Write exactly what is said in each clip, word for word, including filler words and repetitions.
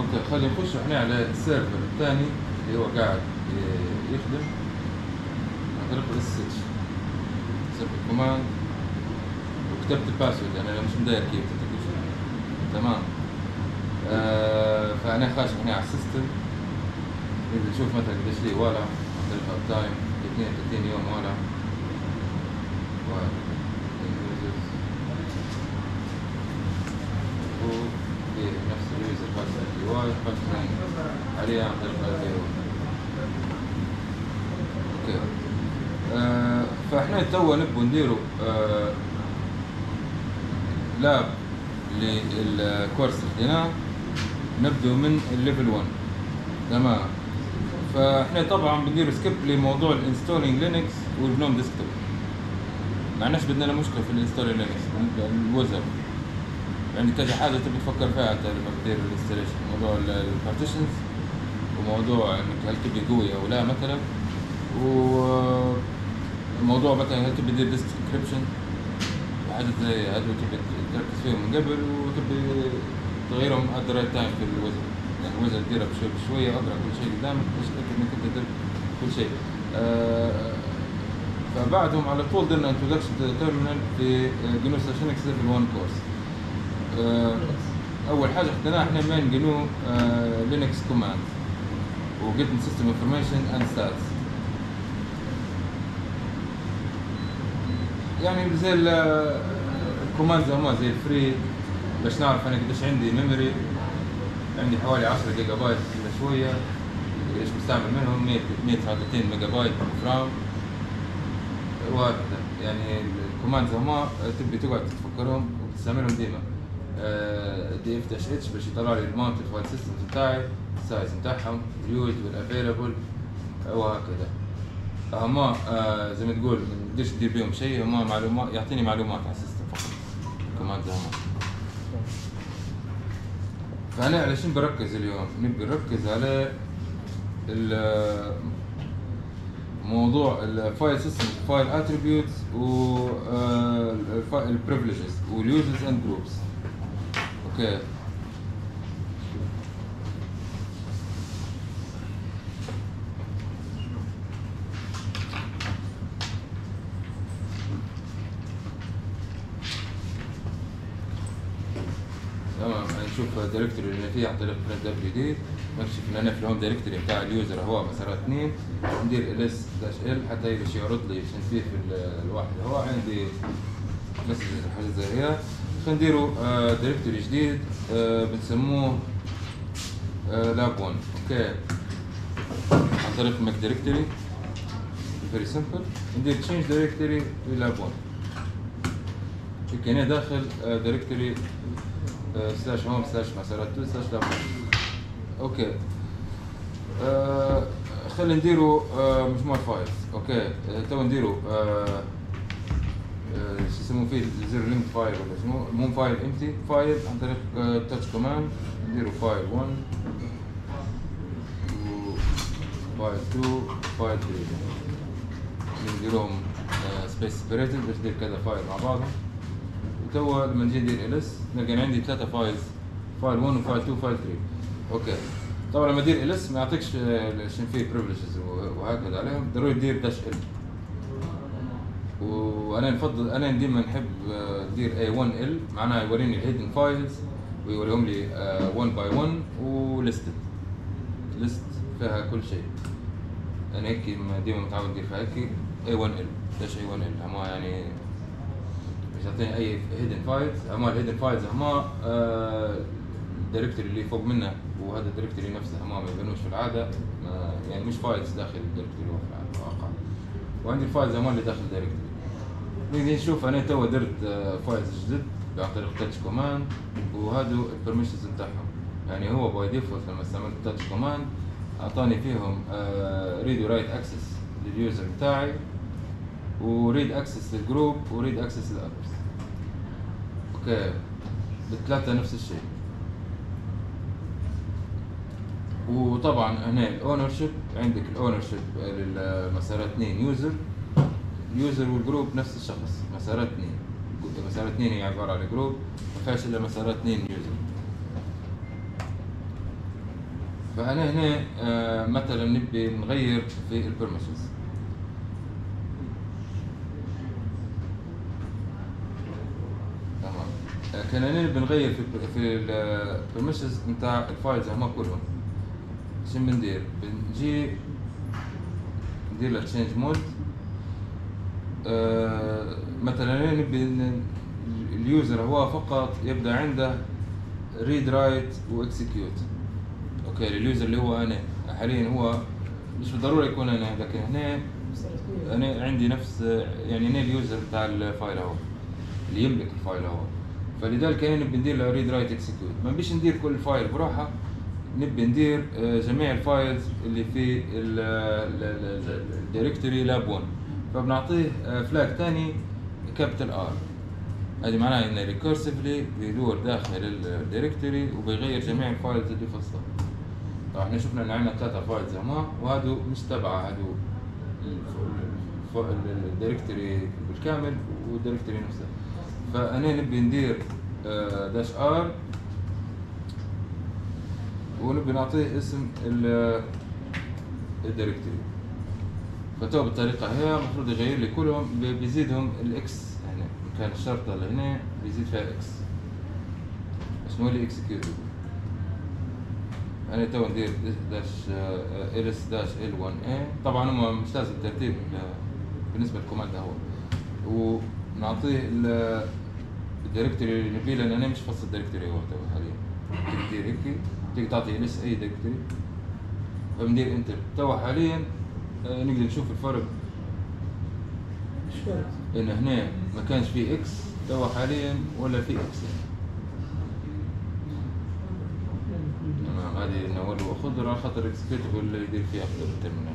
اوكي خلينا نخش احنا على السيرفر الثاني اللي هو قاعد يخدم عن طريق الاس اتش سيرفر كوماند، وكتبت الباسورد يعني انا مش مداير كيف تكتب تمام. آه فانا خاش هنا على السيستم، نبي نشوف مثلا قديش لي ولا عن طريق اب تايم اثنين وثلاثين يوم ولا واحد نفس اليوزر خاص اي واي خاص عليه عن طريق اي واي. اوكي آه فاحنا توا نبغوا نديروا آه لاب للكورس اللي خديناه، نبدو من الليفل واحد تمام. فاحنا طبعا بندير سكيب لموضوع الانستولينج لينكس والجنوم ديسكتوب، ما عندناش بدنا لنا مشكله في الانستولينج لينكس الوزر، يعني كذا حاجه تبي تفكر فيها انت لما بتدير الانستليشن، موضوع البارتيشنز وموضوع انك هل تبي قوي او لا مثلا، وموضوع مثلا هل تبي تدير ديسك انكريبشن وحاجات زي هذول تبي تركز فيهم من قبل وتبي تغيرهم ات ذا رايت تايم في الوزر، يعني الوزر تديرها بشوي بشويه اقرا كل شيء قدامك باش تتاكد انك انت تدير كل شيء. آه فبعدهم على طول درنا انتروداكشن تيرمينال في جنو لينكس ليفل واحد كورس. آه اول حاجه خدناها احنا مين جنو لينكس كوماند وجيتن سيستم انفورميشن اند ستاتس، يعني زي الكوماند زي زي الفري باش نعرف انا قديش عندي ميموري، عندي حوالي عشرة جيجا بايت الا شويه، قديش مستعمل منهم مية وتسعة وثلاثين ميجا بايت رام وهكذا. يعني الكوماند هما تبي تقعد تتفكرهم وتستعملهم ديما. دي اف داش اتش باش يطلع لي الماونتد فايل سيستمز بتاعي، السايز بتاعهم، اليوز والافيلابل وهكذا. هما آه زي ما تقول ما بديش تدير بيهم شيء، هما معلومات يعطيني معلومات على السيستم فقط الكوماند هما. فانا على شنو بركز اليوم؟ نبي نركز على موضوع الفايل سيستم، الفايل اتريبيوتس والبريفليجز واليوزرز اند جروبس. اوكي تمام. نشوف الدايركتوري اللي فيها عن طريق برنت دبليو دي، نكشف ان انا في الهوم دايركتوري بتاع اليوزر هو مسار اثنين، ندير ls داش ال حتى باش يعرض لي شنو فيه في الواحد هو عندي مسجز حاجات زي هي. خلينا نديروا دايركتوري جديد آه بنسموه آه لاب واحد. اوكي عن طريق ماك دايركتوري فيري سمبل ندير تشينج دايركتوري للاب واحد. هيك هنا داخل دايركتوري سلاش هوم سلاش مسارات تو سلاش لاب واحد. اوكي آه خلينا نديروا آه مجموعة فايلز. اوكي آه تو نديروا آه آه شو يسموه فيه زيرو لينك فايل ولا شنو، مو فايل امتي فايل عن طريق تاتش آه كوماند. نديروا فايل واحد وفايل اثنين فايل ثلاثة، نديرهم آه سبيس سيبريتد باش ندير كذا فايل مع بعضهم. وتوا لما نجي ندير ls نلقى عندي ثلاثة فايلز، فايل واحد وفايل اثنين وفايل ثلاثة. اوكي طبعا لما تدير ls ما يعطيكش شنو فيه بريفليجز وهكذا عليهم، ضروري تدير داش ال. وانا نفضل انا ديما نحب ندير اي واحد ال، معناها يوريني الهيدن فايلز ويوريهم لي واحد باي واحد وليستد ليست فيها كل شيء. انا هيك ديما متعود ندير فيها هيك اي واحد ال. ليش اي واحد ال؟ اما يعني مش يعطيني اي هيدن فايلز، اما الهيدن فايلز هما الدايركتوري اللي فوق منه وهذا الدايركتوري نفسه هما ما يبانوش في العاده، يعني مش فايلز داخل الدايركتوري هو في الواقع. وعندي الفايلز هما اللي داخل الدايركتوري. نيجي نشوف انا تو درت فايلز جدد عن طريق تاتش كوماند، وهادو البرميشنز بتاعهم. يعني هو باي ديفولت لما استعملت تاتش كوماند اعطاني فيهم ريد ورايت اكسس لليوزر بتاعي، وريد اكسس للجروب، وريد اكسس للاذرز. اوكي بالثلاثه نفس الشيء. وطبعا هنا الاونر شيب، عندك الاونر شيب للمسارات اثنين يوزر يوزر والجروب نفس الشخص. مسارات اثنين مسارات اثنين هي عباره عن جروب، ما فيهاش الا مسارات اثنين يوزر. فانا هنا آه مثلا نبي نغير في البرميشنز. تمام. آه كان انا نبي نغير في في البرميشنز نتاع الفايلز هما كلهم. شنو بندير؟ بنجي ندير له تشينج مود. آه مثلا انا نبي اليوزر هو فقط يبدا عنده ريد رايت واكسكيوت. اوكي اليوزر اللي هو انا حاليا هو مش بالضروره يكون انا، لكن هنا انا عندي نفس يعني انا اليوزر بتاع الفايل اهو اللي يملك الفايل اهو. فلذلك انا نبي ندير له ريد رايت اكسكيوت. ما نبيش ندير كل فايل بروحه، نبي ندير جميع الفايلز اللي في الدايركتوري لاب واحد. فبنعطيه فلاج ثاني كابيتال ار. هذه معناها انه ريكورسفلي بيدور داخل الدايركتوري وبيغير جميع الفايلز اللي فصلها. طبعا احنا شفنا ان عندنا ثلاثة فايلز هما وهادو مش تبع هادو الدايركتوري بالكامل والدايركتوري نفسها. فانا نبي ندير داش ار ونبي نعطيه اسم الدايركتوري. فتو بالطريقة هي المفروض يغير لي كلهم، بيزيدهم الاكس هنا مكان الشرطة اللي هنا بيزيد فيها اكس. شنو اللي اكسكيوتبل؟ انا تو ندير داش ls داش ال واحد اي. طبعا هم مش لازم الترتيب بالنسبة للكوماند هو، ونعطيه الدايركتوري اللي نبيه لان انا مش فصل الدايركتوري هو تو حاليا. تقدر هيك تقدر تعطي ls اي دايركتوري فبندير انتر. تو حاليا آه نقدر نشوف الفرق. مش فرق ان هنا ما كانش فيه اكس تو حاليا ولا فيه اكس. تمام. هذه نولوا خضرة خاطر اكسكيوتبل اللي يدير فيها اكثر الترمينال.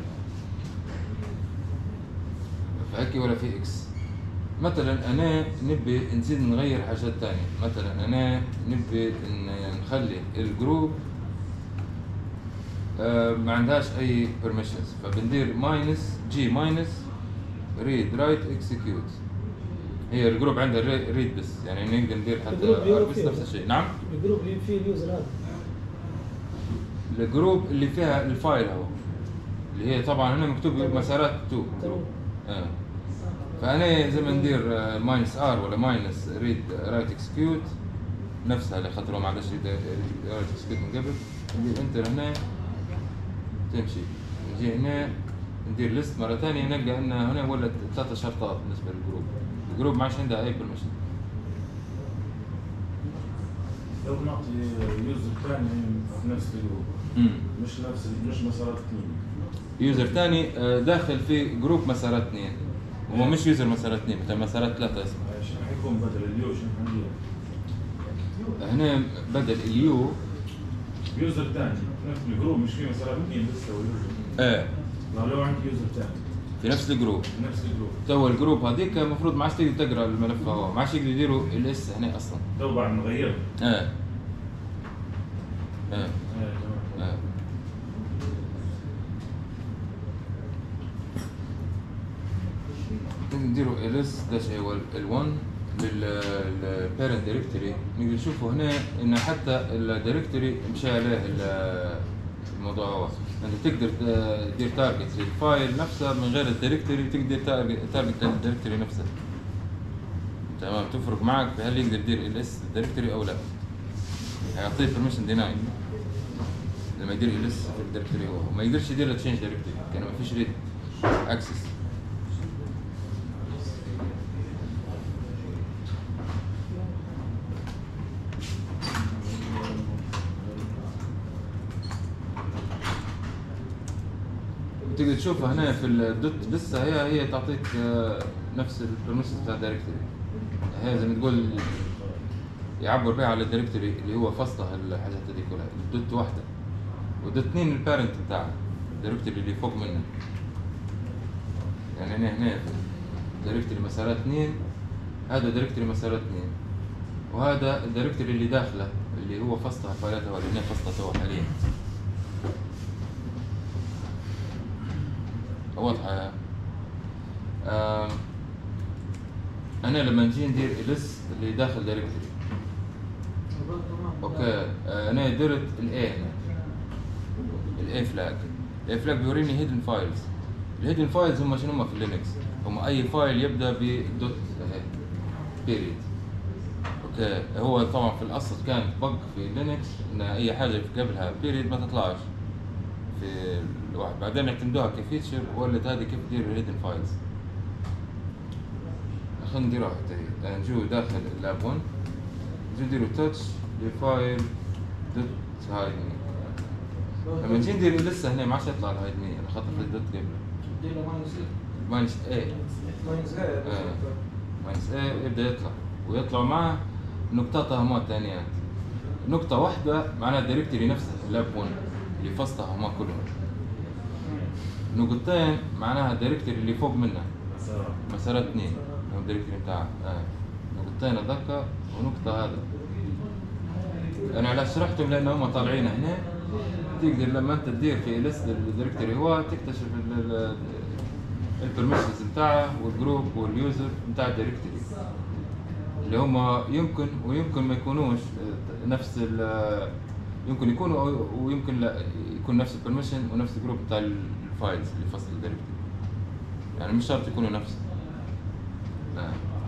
فهيك ولا في اكس. مثلا انا نبي نزيد نغير حاجات ثانيه. مثلا انا نبي نخلي الجروب آه ما عندهاش اي بيرميشنز، فبندير ماينس جي ماينس ريد رايت اكسكيوت. هي الجروب عندها ريد بس، يعني نقدر ندير حتى بس نفس الشيء. نعم الجروب اللي فيه اليوزر هذا، الجروب اللي فيها الفايل اهو اللي هي طبعا هنا مكتوب مسارات اثنين جروب. اه فانا زي ما ندير ماينس ار ولا ماينس ريد رايت اكسكيوت نفسها اللي خاطر ما عندهاش ريد رايت اكسكيوت من قبل. ندير انتر هنا تمشي. نجي هنا ندير ليست مره ثانيه نلقى ان هنا ولت ثلاث شرطات بالنسبه للجروب. الجروب ما عادش عندها اي بيرميشن. لو نعطي يوزر ثاني في نفس الجروب مش نفس مش مسارات اثنين، يوزر ثاني داخل في جروب مسارات اثنين وهو مش يوزر مسارات اثنين مثلا مسارات ثلاثه اسمه. شنو حيكون بدل اليو؟ شنو حندير؟ هنا بدل اليو يوزر ثاني في نفس الجروب مش في مسارات اثنين لسه هو يوزر. ايه لو عندي يوزر ثاني في نفس الجروب في نفس الجروب تو الجروب هذيك المفروض ما عادش تقدر تقرا الملف هو ما عادش يقدروا يديروا الاس هنا اصلا. تو بعد نغيره. ايه ايه ايه تمام. ايه نديروا ls داش اي ال واحد للبيرنت دايركتوري. نقدر نشوفوا هنا ان حتى الدايركتوري مشى عليه الموضوع هو انت تقدر تدير تارجت للفايل نفسه من غير الدايركتوري، تقدر تارجت للدايركتوري نفسه. تمام. تفرق معك في هل يقدر يدير ls الدايركتوري او لا. هيعطيه بيرميشن ديناي لما يدير ls في الدايركتوري هو وما يقدرش يدير له تشينج دايركتوري كان ما فيش ريد اكسس. تقدر تشوفها هنا في الدوت لسه هي هي تعطيك نفس البرميشنز بتاع الدايركتوري. هي زي ما تقول يعبر بها على الدايركتوري اللي هو فصلها الحاجات هذي كلها. الدوت واحده والدوت اثنين البارنت بتاعها الدايركتوري اللي فوق منه. يعني هنا هنا دايركتوري مسارات اثنين هذا دايركتوري مسارات اثنين وهذا الدايركتوري اللي داخله اللي هو فصلها فايلاتها اللي هنا فصلته حاليا. واضحة. أنا لما نجي ندير ليست اللي داخل دايركتوري أوكي. أنا درت الإيه هنا الاي فلاج. الاي فلاج بيوريني هيدن فايلز. الهيدن فايلز هم شنو هم في اللينكس؟ هم اي فايل يبدا بدوت بيريد. اوكي هو طبعا في الاصل كان بق في لينكس ان اي حاجه في قبلها بيريد ما تطلعش في الواحد، بعدين اعتمدوها كفيتشر ولد هذه كيف تدير الهيدن فايلز. خلينا نديروها حتى نجو داخل اللاب واحد، نجو نديرو تاتش لفايل دوت هايد مي. لما نجي ندير لسه هنا ما عادش يطلع الهايد مي، انا خاطر في دوت قبله. دير ماينس ماينس اي ماينس ايه ماينس اي يبدا يطلع، ويطلع معه نقطتها هما الثانيات. نقطة واحدة معناها الدايركتوري نفسها اللاب واحد اللي فصلها هما كلهم. نقطتين معناها الدايركتوري اللي فوق منها مسارات اثنين هو الدايركتوري بتاعها. آه. نقطتين هذاك ونقطة هذا. أنا علاش شرحتهم لأن هما طالعين هنا، تقدر لما أنت تدير في ليست الدايركتوري هو تكتشف البرميشنز بتاعه والجروب واليوزر بتاع الدايركتوري اللي هما يمكن ويمكن ما يكونوش نفس ال يمكن يكونوا ويمكن لا يكون نفس البرميشن ونفس الجروب بتاع الفايلز اللي فصل الدايركتوري، يعني مش شرط يكونوا نفس. آه.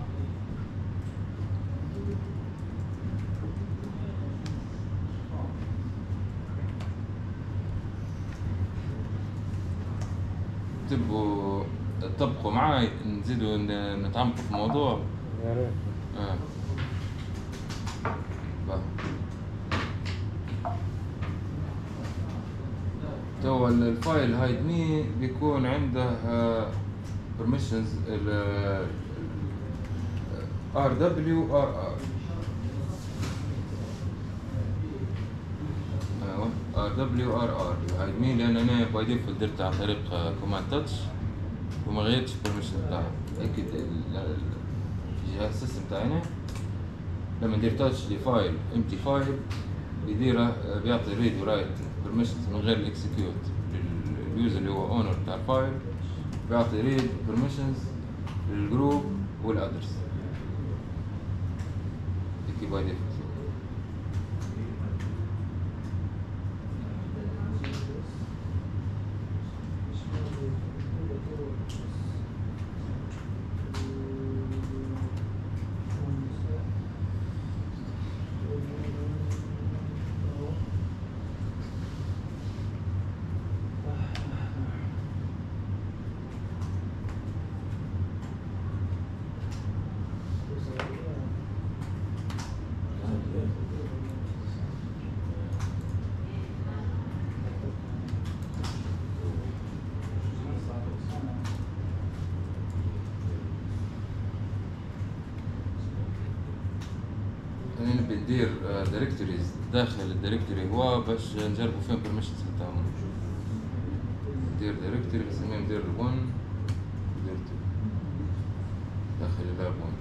تبقوا تطبقوا معي نزيدوا نتعمقوا في الموضوع. يا ريت. آه. تو الفايل هايد مي بيكون عنده permissions ال ار دبليو ار ار. ايوه ار دبليو ار ار هايد مي، لان انا باي ديفولت درت عن طريق كوماند تاتش وما غيرتش البرميشن بتاعها. هيك في جهاز السيستم تاعنا لما ندير تاتش لفايل امتي فايل بيديره بيعطي ريد ورايت permissions من غير الاكسكيوت لليوزر اللي هو اونر بتاع الفايل، بيعطي ريد permissions للجروب والادرس. هيك باي ديفولت. بندير دايركتوريز داخل الدايركتوري هو باش نجربوا فين permissions بتاعهم. ندير دايركتوري بنسميه ندير واحد ندير اثنين داخل اللاب واحد.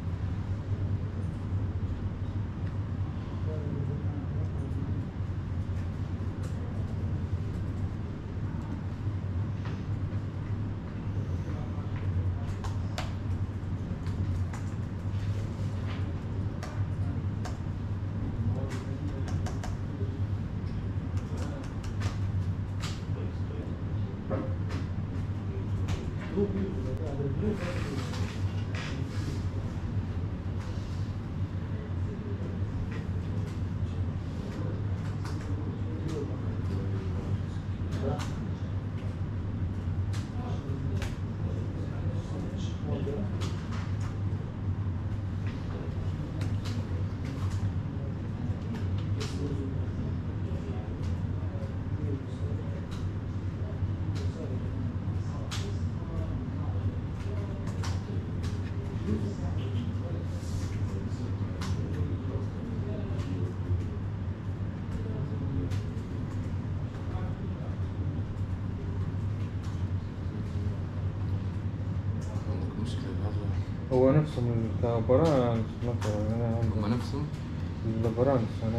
هو نفسه من برانش مثلا انا عندي هم نفسهم البرانش انا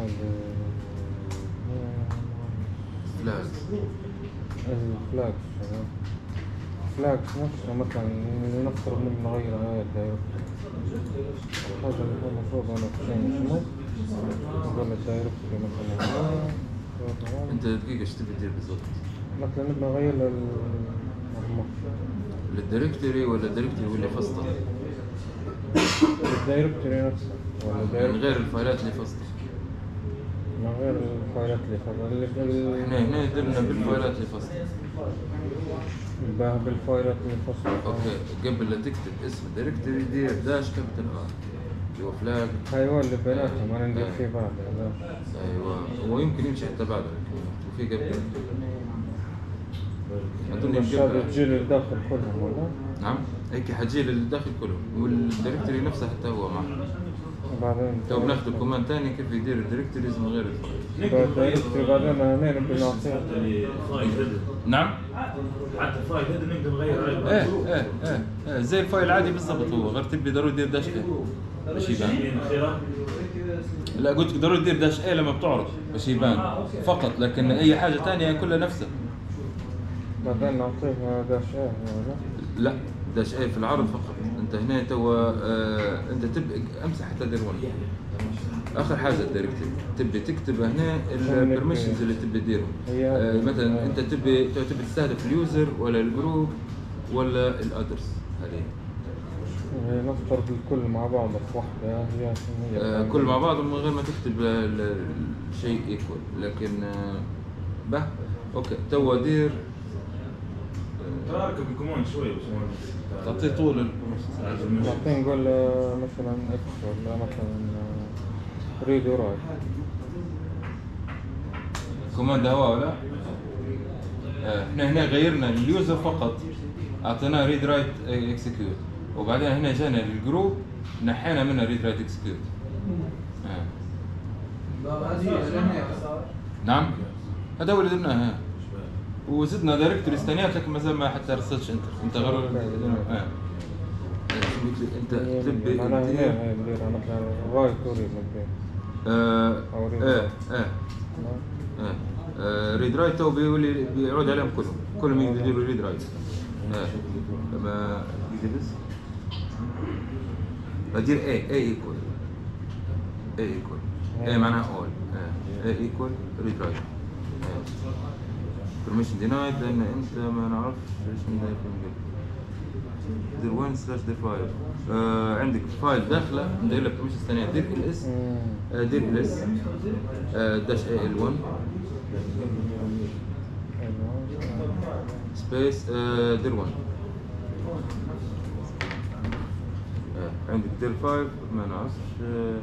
فلاجز الفلاكس فلاكس نفسه مثلا نفترض من نغير هاي الدايركتوري هذا اللي هو المفروض انا تشينج شنو نقول الدايركتوري مثلا. انت دقيقة ايش تبي تدير بالضبط؟ مثلا نبغى نغير لل للدايركتوري ولا الدايركتوري واللي فصله؟ الدايركتوري نفسه ولا من الدايركتوري غير الفايلات اللي فصله. من غير الفايلات اللي فصل اللي احنا هنا درنا بالفايلات اللي فصله. باه بالفايلات اللي فصل. اوكي قبل لا تكتب اسم الدايركتوري دير داش كابيتال ار اللي هو فلاج. ايوه اللي بيناتهم انا ندير فيه بعد. ايوه هو يمكن يمشي حتى بعده وفي قبل اظن مش هذا تجي للداخل كلهم ولا؟ نعم هيك حتجي للداخل كلهم والدايركتوري نفسه حتى هو معه. بعدين تو بناخذ الكوماند ثاني كيف يدير الدايركتوريز من غير الفايل. الدايركتوري بعدين هنا نبي نعطيه. نعم حتى الفايل هذا نقدر نغير عليه. ايه ايه ايه ايه زي الفايل العادي بالضبط هو غير تبي ضروري تدير داش ايه باش يبان. لا قلت لك ضروري تدير داش ايه لما بتعرض باش يبان فقط لكن اي حاجه ثانيه كلها نفسها. بعدين نعطيه داش ايه ولا؟ لا داش ايه في العرض فقط. انت هنا توا آه انت تبقى امسح حتى دير ون اخر حاجه الدايركتوري تبي تكتب هنا البرميشنز اللي تبي تديرهم. آه مثلا انت تبي تبي تستهدف اليوزر ولا الجروب ولا الادرس هذه. هي نفترض الكل مع بعض في واحده هي هي آه كل مع بعض من غير ما تكتب الشيء ايكوال لكن آه به اوكي توا دير تراكم الكوماند شوي باشمهندس. تعطيه طول نعطيه نقول مثلا اكس ولا مثلا ريد ورايت. كوماند هوا ولا؟ احنا هنا غيرنا اليوزر فقط اعطيناه ريد رايت اكسكيوت وبعدين هنا جانا للجروب نحينا منها ريد رايت اكسكيوت. نعم هذا هو اللي درناه. وزدنا دايركتوريز ثانيات لكن ما زال ما حتى رسلتش انت انت غير اه انت تبي معناها هي ندير مثلا رايت وريد ندير اه اه اه اه ريد رايت تو بيولي بيعود عليهم كلهم كلهم يقدروا يديروا ريد رايت. اه لما يجي بس بدير اي اي ايكوال اي ايكوال اي معناها اول اي ايكوال ريد رايت permission denied لان انت ما نعرفش ايش ندير من قبل. دير وين سلاش دير فايل آه عندك فايل داخله ندير لك permission ثانيه دير الاس آه دير الاس آه داش اي ال واحد سبيس آه دير واحد آه عندك دير خمسة ما نعرفش آه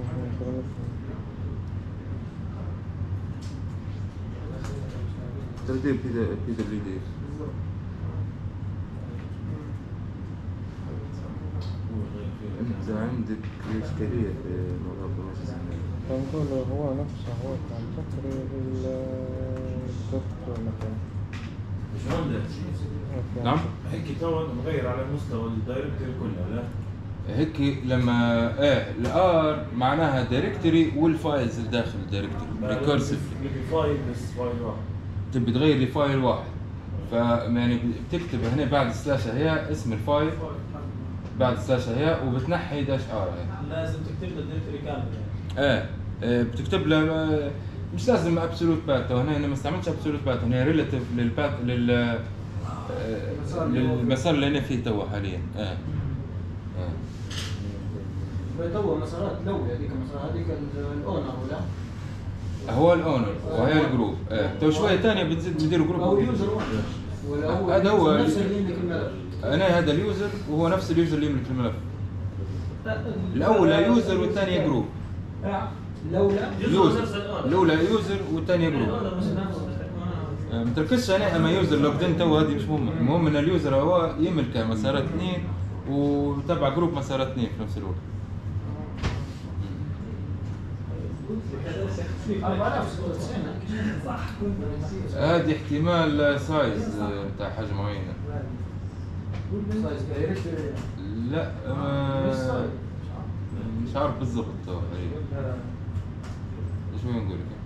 تردير بي بي دبليو دي. انت عندك اشكاليه في موضوع البروسيس. نقول هو نفسه هو كان تقريب الدكتور مثلا. باشمهندس نعم هيك تو نغير على مستوى الدايركتوري كلها لا؟ هيك لما ايه الار معناها دايركتوري والفايلز اللي داخل الدايركتوري ريكورسيف. فايل بس فايل واحد. تبي تغير لي فايل واحد فيعني بتكتب هنا بعد السلاشة هي اسم الفايل بعد السلاشة هي وبتنحي داش ار. لازم تكتب له الدايركتوري كامل يعني. ايه, إيه بتكتب له مش لازم ابسولوت بات. هنا انا ما استعملتش ابسولوت بات هنا ريلاتيف للبات لل آه للمسار اللي انا فيه تو حاليا. اه اه تو مسارات الاولى هذيك المسارات هذيك الاونر ولا؟ هو الاونر وهي الجروب. اه تو شويه ثانيه بتزيد ندير جروب. هو اليوزر واحد ولا هو هذا هو نفس اللي يملك الملف. انا هذا اليوزر وهو نفس اليوزر اللي يملك الملف. الاولى يوزر والثانيه جروب. الاولى يوزر الاولى يوزر والثانيه جروب. ما تركزش انا اما يوزر لوجد ان تو هذه مش مهمه. المهم ان اليوزر هو يملك مسارات اثنين وتبع جروب مسارات اثنين في نفس الوقت. هذه احتمال سايز بتاع حاجه معينه. سايز دايركتوري لا آه مش عارف بالضبط تقريبا. شو نقول لك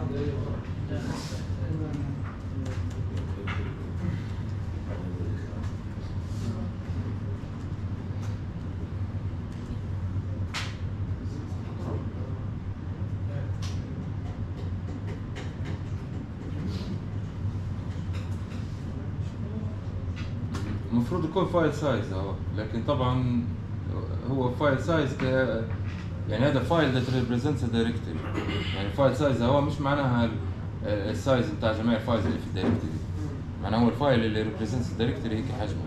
المفروض يكون فايل سايز اهو، لكن طبعا هو فايل سايز ك يعني هذا فايل that represents a directory. يعني فايل سايز هو مش معناها السايز بتاع جميع الفايلز اللي في الدايركتوري، معناها هو الفايل اللي represents الدايركتوري هيك حجمه.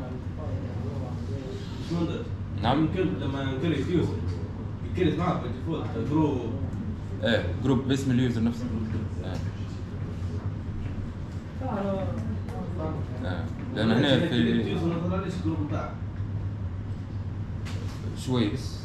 نعم. يمكن لما نكريت يوزر يكريت معك بالديفولت جروب. ايه جروب باسم اليوزر نفسه. ايه. ايه. لأن هنا في اليوزر ما طلعليش الجروب بتاعك. شوي بس.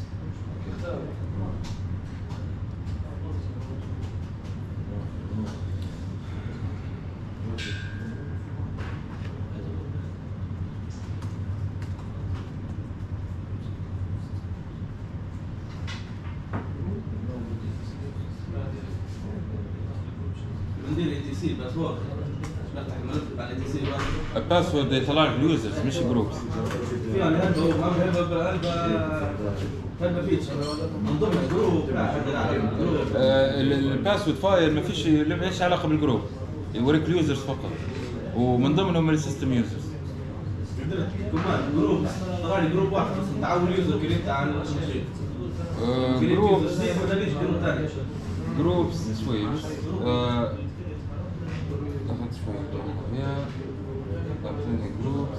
ندير اي تي سي باسورد، نفتح الملف على الاي تي سي. الباسورد يطلع لك اليوزرز مش جروبس. في يعني هلبة هلبة هلبة هلبة فيتش من ضمن الجروب. آه الباسورد فايل ما فيش ليش علاقه بالجروب، يوريك اليوزرز فقط ومن ضمنهم السيستم يوزرز. كمان جروب طلع لي جروب واحد بس تعاون يوزر كريت عن شيء. جروبس ما تلاقيش جروب ثاني. جروبس شوي بس. آه اخذت شوي يا اعطيني جروبس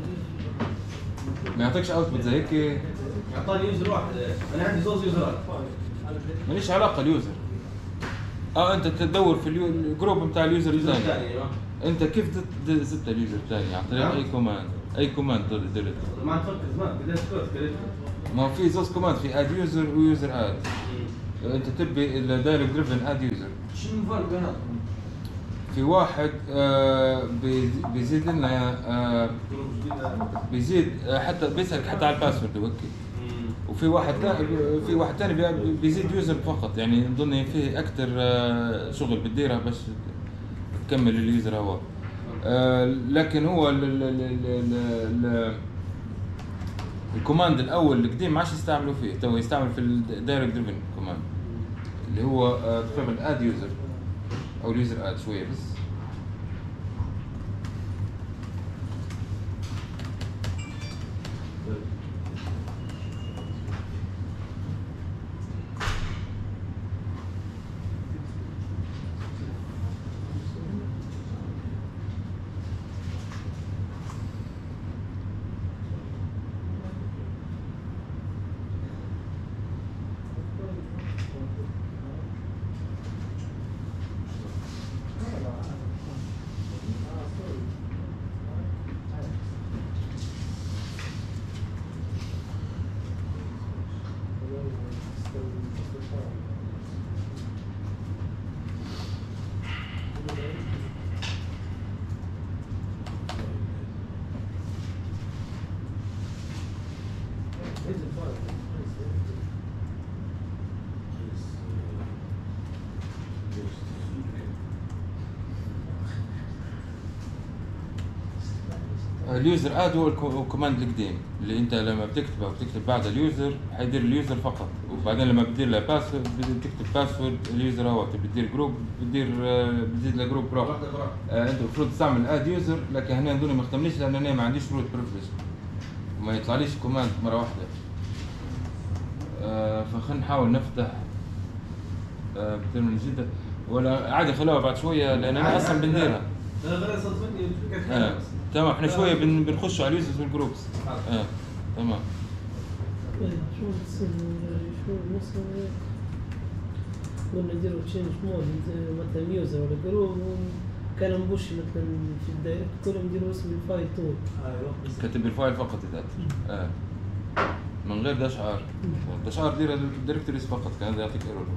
ما يعطيكش اوتبوت زي هيك. اعطاني يوزر واحد، انا عندي زوز يوزرات ماليش علاقه اليوزر. اه انت تدور في الجروب بتاع اليوزر الثاني. انت كيف زدت اليوزر الثاني عن طريق اي كوماند؟ اي كوماند درت ما نفكر زمان بديت كود. ما هو في زوز كوماند، في اد يوزر ويوزر اد. انت تبي الدايركت دريفن اد يوزر. شنو الفرق بيناتهم؟ في واحد آه بيزيد لنا آه بيزيد آه حتى بيسألك حتى على الباسورد وهيك. وفي واحد ثاني في واحد ثاني بيزيد يوزر فقط، يعني نظن فيه اكثر آه شغل بتديرها باش تكمل اليوزر هو. آه لكن هو ال ال ال ال الكوماند الاول القديم ما عادش يستعملوا فيه، تو يستعمل في الدايركت دريفن كوماند اللي هو آه تقريبا اد يوزر او اليوزر اد شويه بس. اليوزر اد هو الكوماند القديم اللي انت لما بتكتبه وبتكتب بعد اليوزر حيدير اليوزر فقط، وبعدين لما بتدير له باسورد بتكتب باسورد اليوزر هو بتدير جروب بتدير بتزيد له جروب روح. آه انت المفروض تستعمل اد يوزر، لكن هنا نقول ما يختمليش لان انا ما عنديش روت بريفليج وما يطلعليش كوماند مره واحده. آه فخلينا نحاول نفتح آه بترمينال جديده ولا عادي خلوها بعد شويه لان انا اصلا بنديرها. انا صدفتني آه. تمام احنا شويه بن بنخش على اليوزرز والجروبس. اه تمام. شو بتصير شو مثلا قلنا نديروا تشينج مود مثلا يوزر ولا جروب كان مبوش مثلا في الدايركت كلهم نديروا اسم الفايل تول. ايوه كاتب الفايل فقط ذات اه من غير داش ار. داش ار دير الدايركتوريز فقط كان هذا يعطيك ايرور.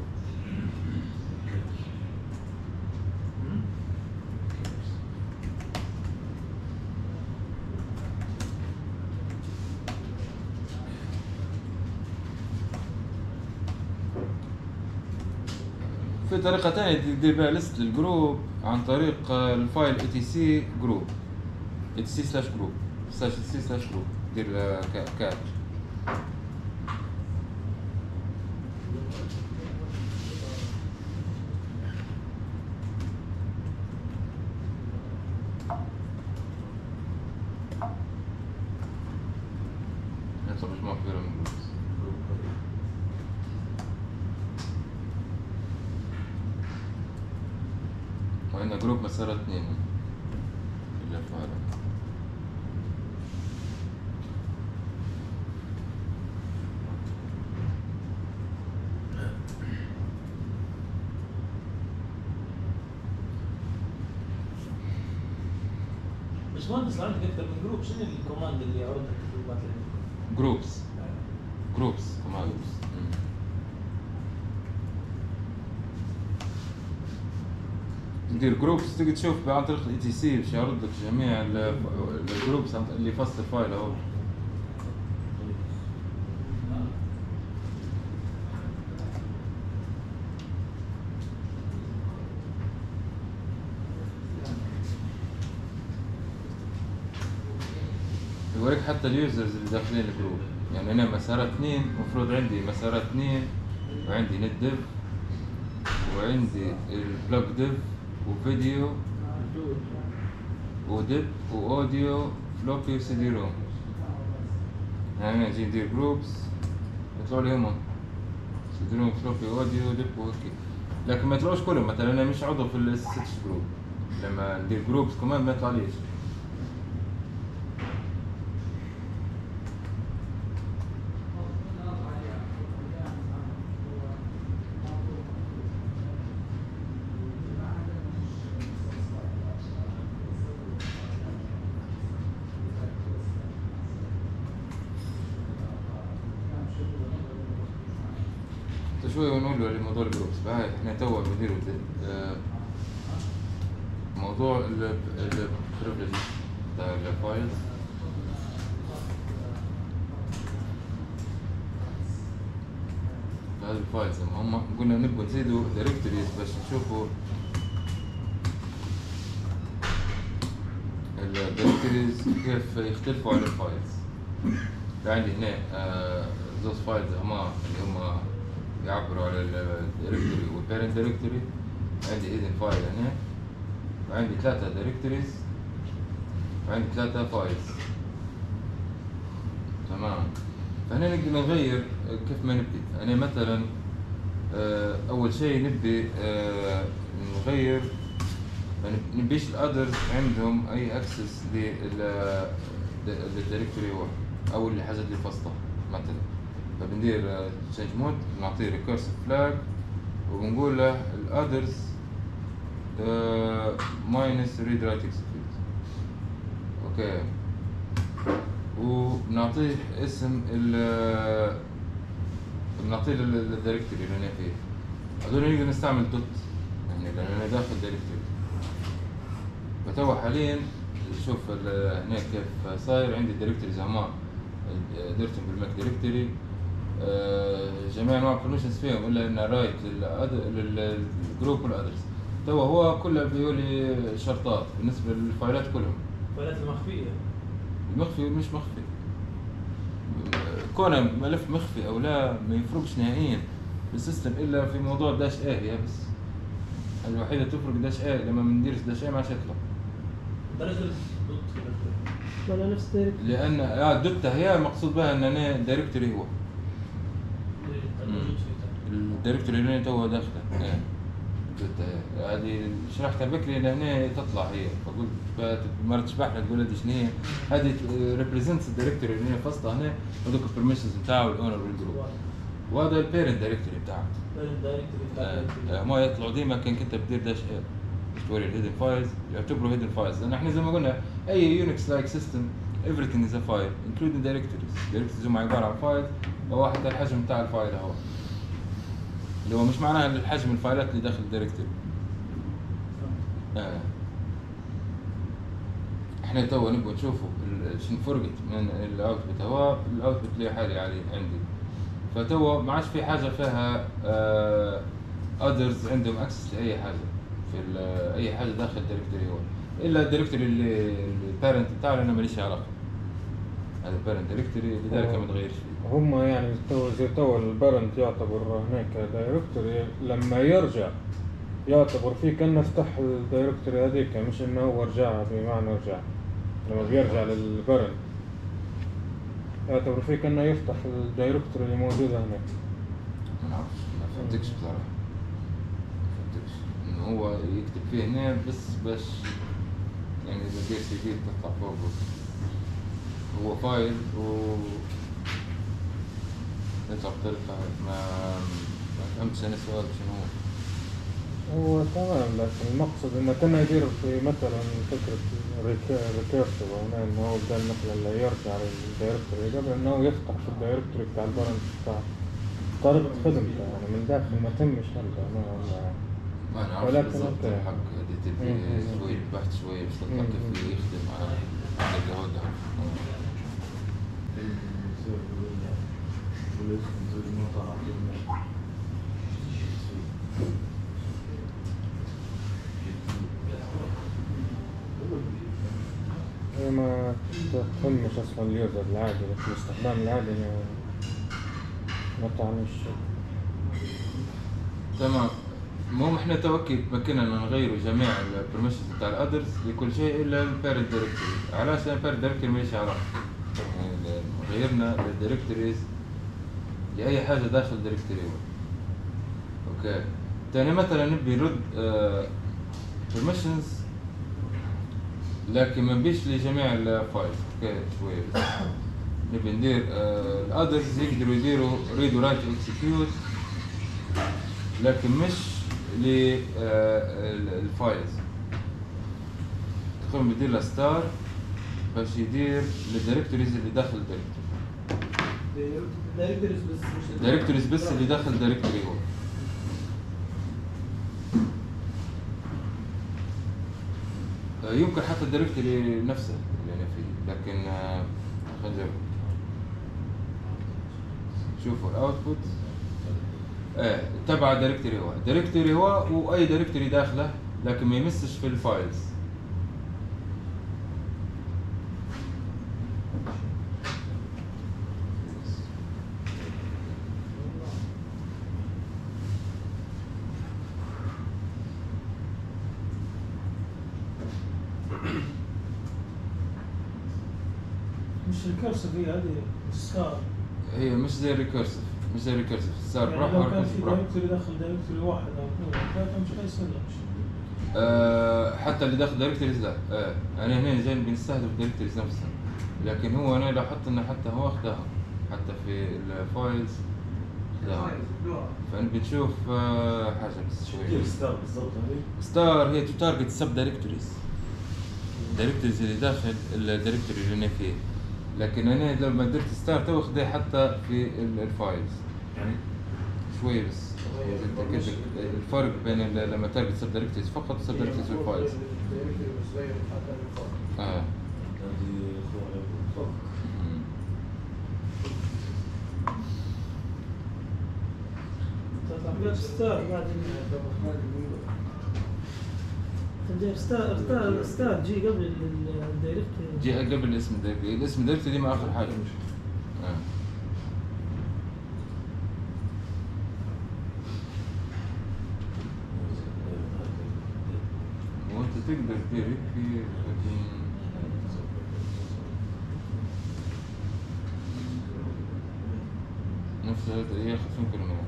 في طريقة تانية تدير بها ليست للجروب عن طريق الفايل اي تي سي جروب اي تي سي سلاش جروب سلاش اي تي سي سلاش جروب دير كات. يطلع مجموعة كبيرة من الجروبس. وعندنا جروب مسار اثنين اللي فعلا باشمهندس لو عندك اكثر من جروب شنو الكوماند اللي يعرض لك الجروبات اللي عندك؟ جروبس جروبس كمان تدير جروبس تقدر تشوف عن طريق الاي تي سي باش يعرض لك جميع الجروبس اللي في وسط الفايل اهو. يوريك حتى اليوزرز اللي داخلين الجروب، يعني انا مسارات اثنين المفروض عندي مسارات اثنين وعندي نت ديف وعندي البلوك ديف وفيديو وديب واوديو فلوبي وسي دي روم. يعني نجي ندير جروبس يطلعوا لي هما سي دي روم فلوبي اوديو ديب وهيك، لكن ما يطلعوش كلهم. مثلا انا مش عضو في الستش جروب، لما ندير جروبس كمان ما يطلعليش. شوي ونقول له لموضوع الجروبس. فهاي احنا توا بنديروا موضوع البريفليج تاع الفايلز. هذه الفايلز هم قلنا نبغى نزيدوا دايركتوريز باش نشوفوا الدايركتوريز كيف يختلفوا على الفايلز. عندي هنا زوز فايلز هما اللي هما يعبروا على الدايركتوري والبيرنت دايركتوري. عندي هيدن فايل هنا وعندي ثلاثة دايركتوريز وعندي ثلاثة فايلز. تمام. فهنا نقدر نغير كيف ما نبي. أنا مثلا أول شيء نبي نغير، ما نبيش الأدرز عندهم أي أكسس للدايركتوري هو أو الحاجات اللي فصلها مثلا. فبندير تشينج مود، نعطيه ريكورسيف فلاج وبنقول له الأدرز ماينس ريد رايت اكسكيوت. اوكي. وبنعطيه اسم ال بنعطيه الدايركتوري اللي انا فيه. هذول نقدر نستعمل دوت يعني لان انا داخل دايركتوري. فتوا حاليا شوف هنا كيف صاير. عندي الدايركتوريز هما درتهم بالماك دايركتوري جميع انواع البرميشنز فيهم الا ان رايت للجروب والادرس. توا هو كله بيقول لي شرطات بالنسبه للفايلات كلهم. الفايلات المخفيه المخفي والمش مخفي، كونه ملف مخفي او لا ما يفرقش نهائيا بالسيستم الا في موضوع داش ايه. هي بس الوحيده تفرق داش ايه. لما بندير داش ايه ما عادش يطلع درجه دوت ولا نفس دايركتوري، لان اه دوتا هي مقصود بها ان انا دايركتوري هو الدايركتوري اللي تو داخله. ايه دوتا هذه شرحتها بكري لان هي تطلع هي. فقلت مرة تشبح لك تقول هذه شنو هي؟ هذه ريبريزنتس الدايركتوري اللي هي فاصله هنا هذوك البرميشنز نتاعه والاونر والجروب. وهذا البيرنت دايركتوري بتاعه. البيرنت دايركتوري ما يطلعوا ديما كانك انت بتدير داش ايه باش توري الهيدن فايلز، يعتبروا هيدن فايلز. لان احنا زي ما قلنا اي يونكس لايك سيستم everything is a file including directories. directories هم عباره عن فايل وهو حتى الحجم بتاع الفايل اهو اللي هو مش معناها الحجم الفايلات اللي داخل الدايركتوري. آه. احنا توا نبغى نشوفوا شنو فرقت من الاوتبوت. هو الاوتبوت اللي حالي عليه عندي. فتوا ما عادش في حاجه فيها آه اذرز عندهم اكسس لاي حاجه في اي حاجه داخل الدايركتوري هو، الا الدايركتوري اللي البارنت بتاعه انا ماليش علاقه. هذا البارنت دايركتوري لذلك ما تغيرش فيه. هم يعني تو زي تو البارنت يعتبر هناك دايركتوري، لما يرجع يعتبر فيه كأنه فتح الدايركتوري هذيك، مش انه هو رجع بمعنى رجع. لما بيرجع للبارنت يعتبر فيه كأنه يفتح الدايركتوري اللي موجودة هناك. ما نعرفش، ما فهمتكش بصراحه، ما فهمتكش انه هو يكتب فيه هنا بس باش يعني اذا دير سي دي تطلع فوق هو فايل و يطلع بطريقه ما ما فهمتش انا السؤال شنو هو. هو تمام، لكن المقصد انه كان يدير في مثلا فكرة ريكيرسيف، او انه هو بدل مثلا لا يرجع للدايركتوري قبل انه يفتح في الدايركتوري بتاع البارنت بتاع طريقة خدمته يعني من داخل ما تمش هذا ما ما نعرفش بالضبط الحق. هذه تبي شوية بحث شوية باش تطلع كيف يخدم على الجهود. هي ما تهمش اصلا اليوزر العادي، لكن الاستخدام العادي ما ما تعنيش. تمام. المهم احنا توكي تمكنا ان نغيروا جميع البرميشنز بتاع الادرس لكل شيء الا البارنت دايركتوري. علاش؟ لان البارنت دايركتوري ماليش علاقه، يعني غيرنا الدايركتوريز لاي حاجه داخل الدايركتوري. اوكي. تاني مثلا نبي نرد برميشنز لكن ما نبيش لجميع الفايلز. اوكي شويه بس نبي ندير الادرس يقدروا يديروا ريد ورايت واكسكيوت لكن مش للفايلز. تقوم بدير له ستار باش يدير للدايركتوريز اللي داخل الدايركتوري. دايركتوريز بس مش الدايركتوريز بس اللي داخل الدايركتوري هو. يمكن حتى الدايركتوري نفسه اللي انا فيه، لكن خلينا نجرب. شوفوا الاوتبوت ايه تبع الدايركتوري هو، الدايركتوري هو واي دايركتوري داخله لكن ما يمسش في الفايلز. مش الكرسي هي هذه ستار، هي مش زي الريكيرسيف، مش زي الريكيرسيف صار يعني براحه لو كان وركز في براحه. دايركتوري داخل دايركتوري واحد او اثنين او ثلاثه مش حيصير لك شيء. أه حتى اللي داخل دايركتوريز لا. أه انا هنا جاي بنستهدف الدايركتوريز نفسها، لكن هو انا لاحظت انه حتى هو اخذها حتى في الفايلز اخذها. فنبي نشوف أه حاجه بس شويه. كيف ستار بالضبط هذه؟ ستار هي تو تارجت سب دايركتوريز، الدايركتوريز اللي داخل الدايركتوري اللي انا فيه، لكن انا لما درت ستار تو اخذها حتى في الفايلز. يعني شوي بس كيف الفرق بين لما تارجت سب دايركتوريز فقط وسب دايركتوريز والفايلز. اه هذه تعطيك ستار بعدين تدير ستار ستار ستار جي قبل الدايركتوري، جي قبل اسم الدايركتوري، الاسم الدايركتوري دي ما اخر حاجه. آه. وانت تقدر تدير هيك لكن نفس هذا هي خمسين كلمات.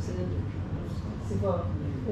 صفار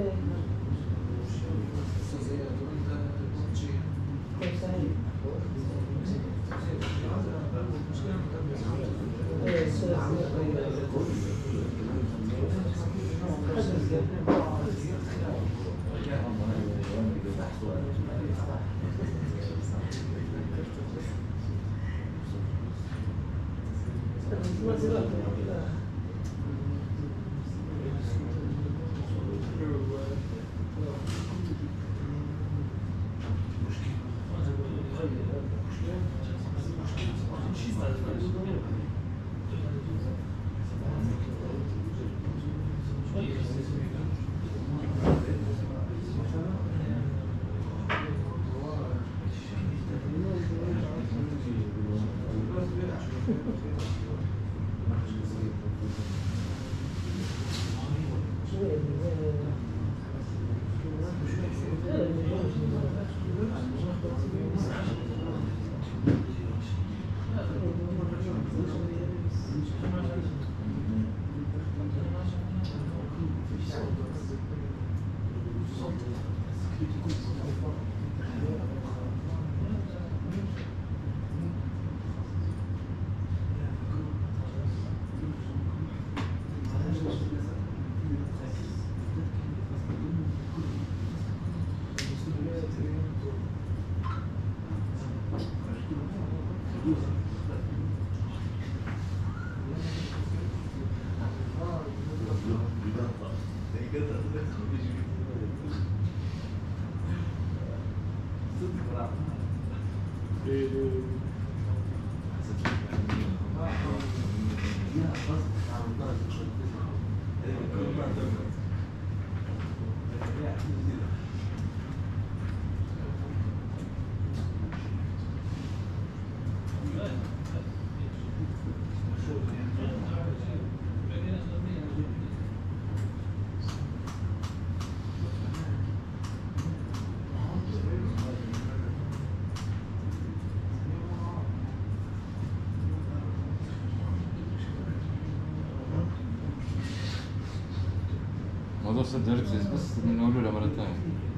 موضوع سد دايركتريز بس بنقوله له مرة ثانية.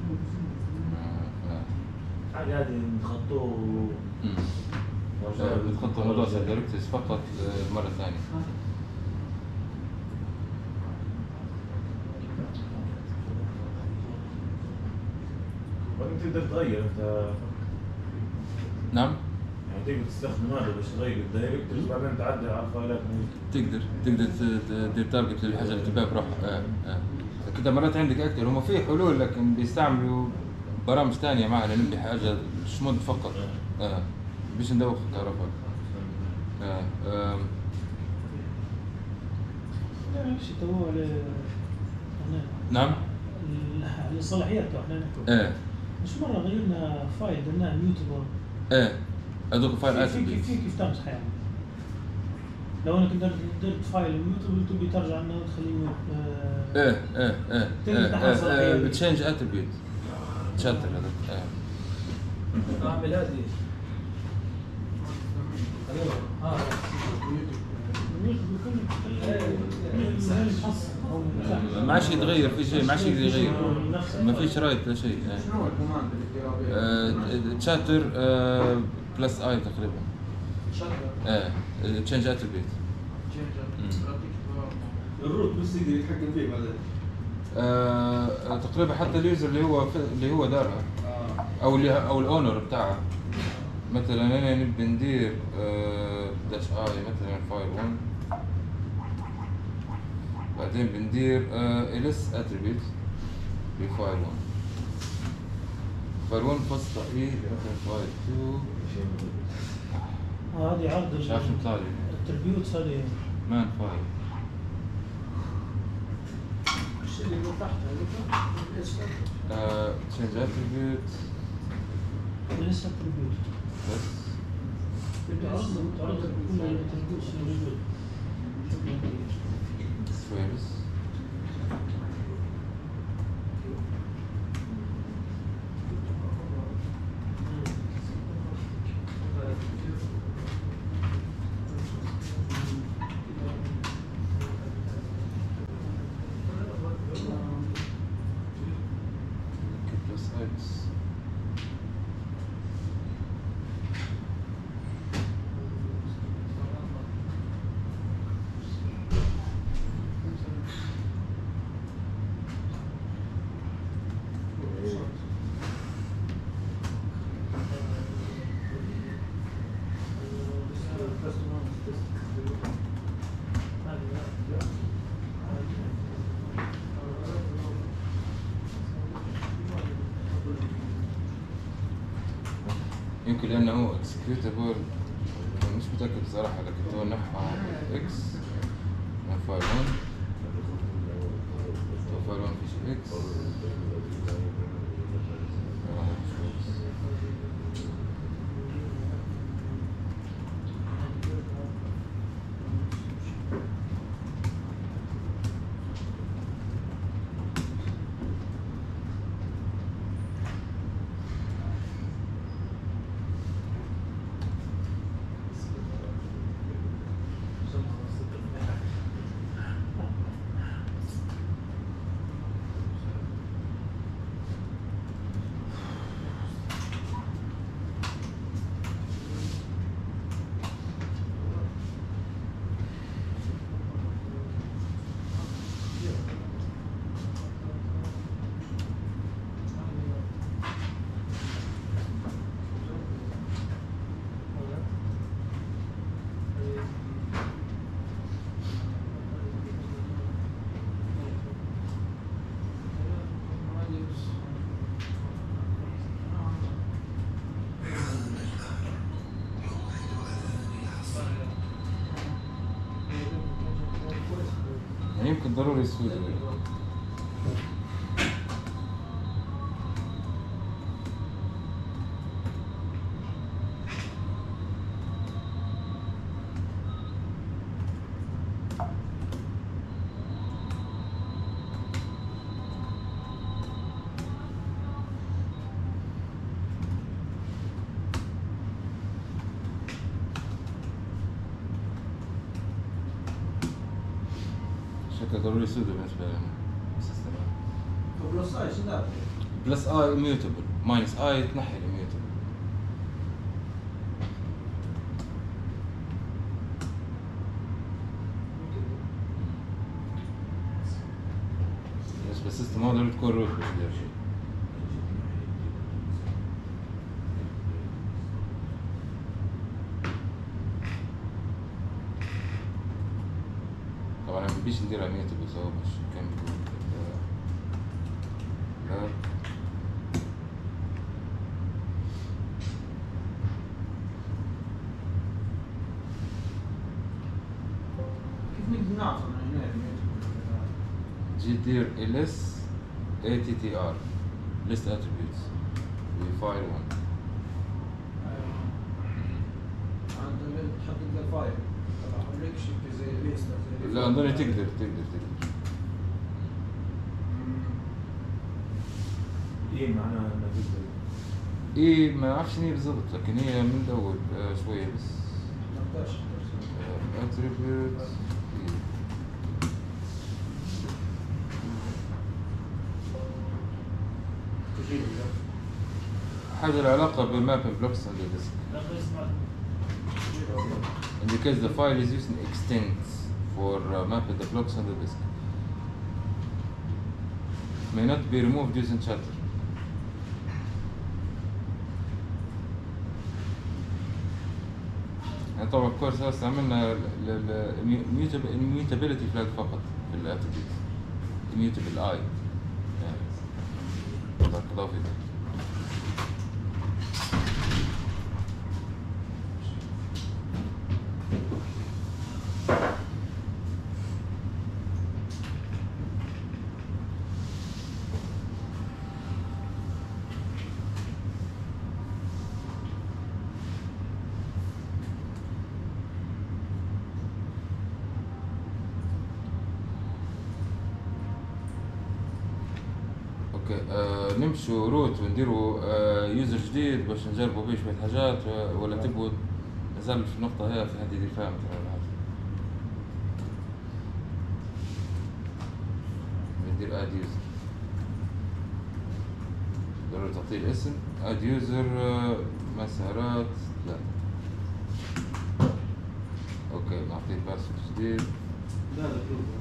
حاجة هذه نتخطوه بنتخطى موضوع سد دايركتريز فقط مرة ثانية. وانت تقدر تغير انت. نعم؟ يعني تقدر تستخدم هذا باش تغير الدايركتوريز وبعدين تعدل على الفايلات. تقدر تقدر تدير تارجت للحاجة اللي تبيها بروح. آه آه. كده مرات عندك اكتر هم في حلول لكن بيستعملوا برامج ثانية معنا نبي حاجة شمود فقط. آه. بيش ندوخ كهرباء. آه. آه. شيء تبوه ل نعم؟ الصلاحيات احنا ايه مش مرة غيرنا فايل درناه ميوتبل. ايه هذوك فايل في اتريبيوت. كيف كيف تمسح يعني لو انك درت درت فايل ميوتبل تبي ترجع انه تخليه ايه ايه ايه ايه بتشينج اتريبيوت تشاتر هذا. ايه اعمل هذه اه ما عادش يتغير في شيء، ما عادش يقدر يغير، ما فيش رايت لا شيء. شنو الكوماند اللي تشاتر بلس اي تقريبا. شاتر ايه تشينج اتريبيوت. الروت بس يقدر يتحكم فيه بعدين. آه، تقريبا حتى اليوزر اللي هو اللي هو دارها او اللي او الاونر بتاعها. مثلا انا نبي ندير آه داش اي مثلا فايل واحد، بعدين بندير اليس اتريبيوت بفايل واحد، فايل واحد فاصلة اي مثلا فايل اثنين. هذه عرض مش عارف شو طلع لي التربيوت هذه مان فايل. الشيء اللي من تحت هذا تشينج اتريبيوت لسه التربيوت بس. تعرض تعرض كل التربيوت موجود. سويرس يمكن لانه اكسكيوتابل مش متاكد صراحه، لكن تو نحو اكس من فايل واحد تو فايل واحد فيش اكس يمكن ضروري يسود. شكل ضروري يسود بالنسبة للسيستم. بلس اي شنو دار؟ بلس اي اميوتبل، ماينس اي تنحي الاميوتبل. بالنسبة للسيستم هذا ضروري تكون روت باش يدير شيء. طبعا ما بديش نديرها اميوتبل سوا باش نكمل. لا كيف نقدر نعرف من هنا؟ جي دير ls attr list attributes بفايل واحد. عندنا تحدد الفايل طبعا اوريك شيء زي ليست زي لا اظن تقدر تقدر تقدر ايه معناها انها تقدر. ايه ما اعرفش هي بالضبط، لكن هي من الاول آه شويه بس ثمانية عشر attributes حاجه لها علاقه بمابين بلوكس عند الديسك. indicates the file is using extents for uh, mapping the blocks on the disk. May not be removed using shutter. يعني طبعا كورس هسه عملنا immutability flag فقط في الاتريبيوت immutable I يعني بارك الله فيك. اوكي آه نمشوا روت ونديروا آه يوزر جديد باش نجربوا بيه شويه حاجات، ولا تبغوا نزل في النقطه هي في هذه الفهم مثلا ولا حاجه. ندير اد يوزر، ضروري تعطيه الاسم اد يوزر آه مسارات لا. اوكي نعطيه باسورد جديد. لا لا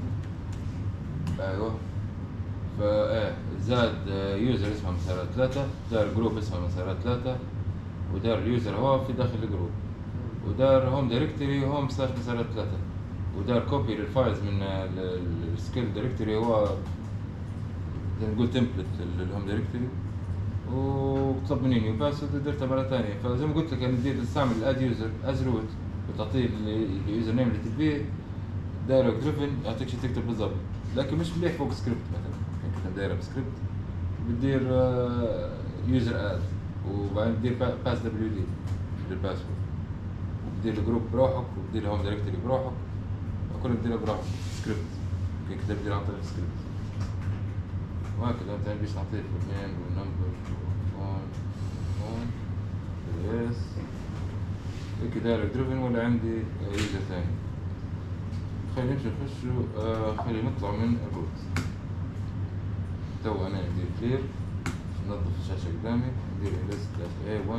ايوه فايه زاد يوزر اسمه مسارات ثلاثة، دار جروب اسمه مسارات ثلاثة، ودار اليوزر هو في داخل الجروب، ودار هوم دايركتوري هوم سلاش مسارات ثلاثة، ودار كوبي للفايلز من السكيل دايركتوري هو زي نقول تمبلت للهوم دايركتوري، وطلب مني نيو باسورد ودرتها مرة ثانية. فزي ما قلت لك أنا بديت استعمل الاد يوزر از روت وتعطيه اليوزر نيم اللي تبيه دايركت دريفن يعطيك شي تكتب بالضبط، لكن مش مليح فوق سكريبت مثلا كنت دايره بسكريبت بتدير يوزر اد وبعدين تدير باس دبليو دي للباسورد وبتدير الجروب بروحك وبتدير هوم دايركتوري بروحك وكله بتديره بروحك سكريبت كده بتدير عن طريق سكريبت وهكذا. انت بيش نعطيك النيم والنمبر والفون والفون يس هيك دايركت دريفن. ولا عندي يوزر ثاني. خلينا نمشي نخشوا آه خلينا نطلع من الروت. تو انا ندير كلير ننظف الشاشة قدامي ندير ليست اي واحد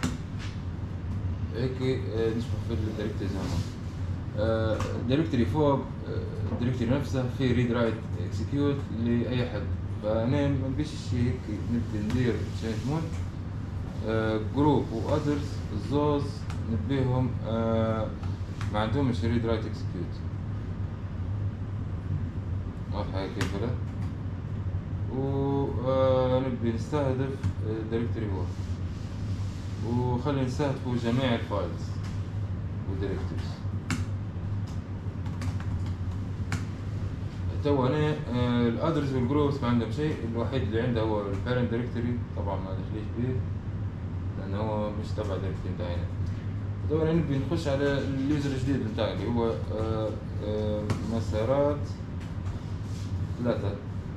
هيك آه نشوف في الدايركتوري زمان. آه الدايركتوري فوق آه الدايركتوري نفسه في ريد رايت اكسكيوت لاي حد. فانا ما نبيش هيك نبي ندير تشينج مود آه جروب واذرز الزوز نبيهم آه ما عندهمش ريد رايت اكسكيوت. واضحة كيف لا؟ ونبي نستهدف دايركتوري هو وخلي نستهدفوا جميع الفايلز والدايركتوريز. تو انا الادرس والجروبس ما عندهم شيء، الوحيد اللي عنده هو البارنت دايركتوري طبعا ما دخليش بيه لانه هو مش تبع الدايركتوري بتاعنا. تو انا نبي نخش على اليوزر الجديد بتاعي اللي هو آآ آآ مسارات ثلاثة.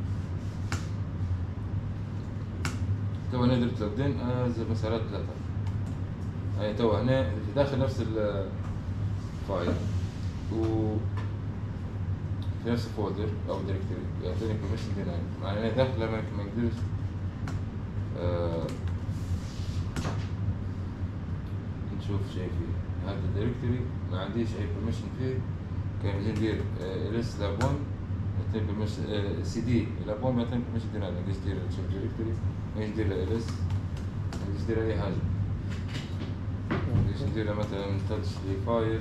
تو هنا درت لوجدين از مسارات ثلاثة. يعني تو هنا في داخل نفس الفايل و في نفس الفولدر او دايركتوري يعطيني permission denied. معناه انا داخل ما نقدرش آه نشوف شيء فيه. هذا الدايركتوري ما عنديش اي permission فيه. كان ندير ls lab واحد يعطيني permission سي دي lab واحد يعطيني permission denied. ما نقدرش ندير نشوف دايركتوري ما نقدرش ندير ls ما نقدرش ندير اي حاجة. ما نقدرش ندير مثلا تاتش لفايل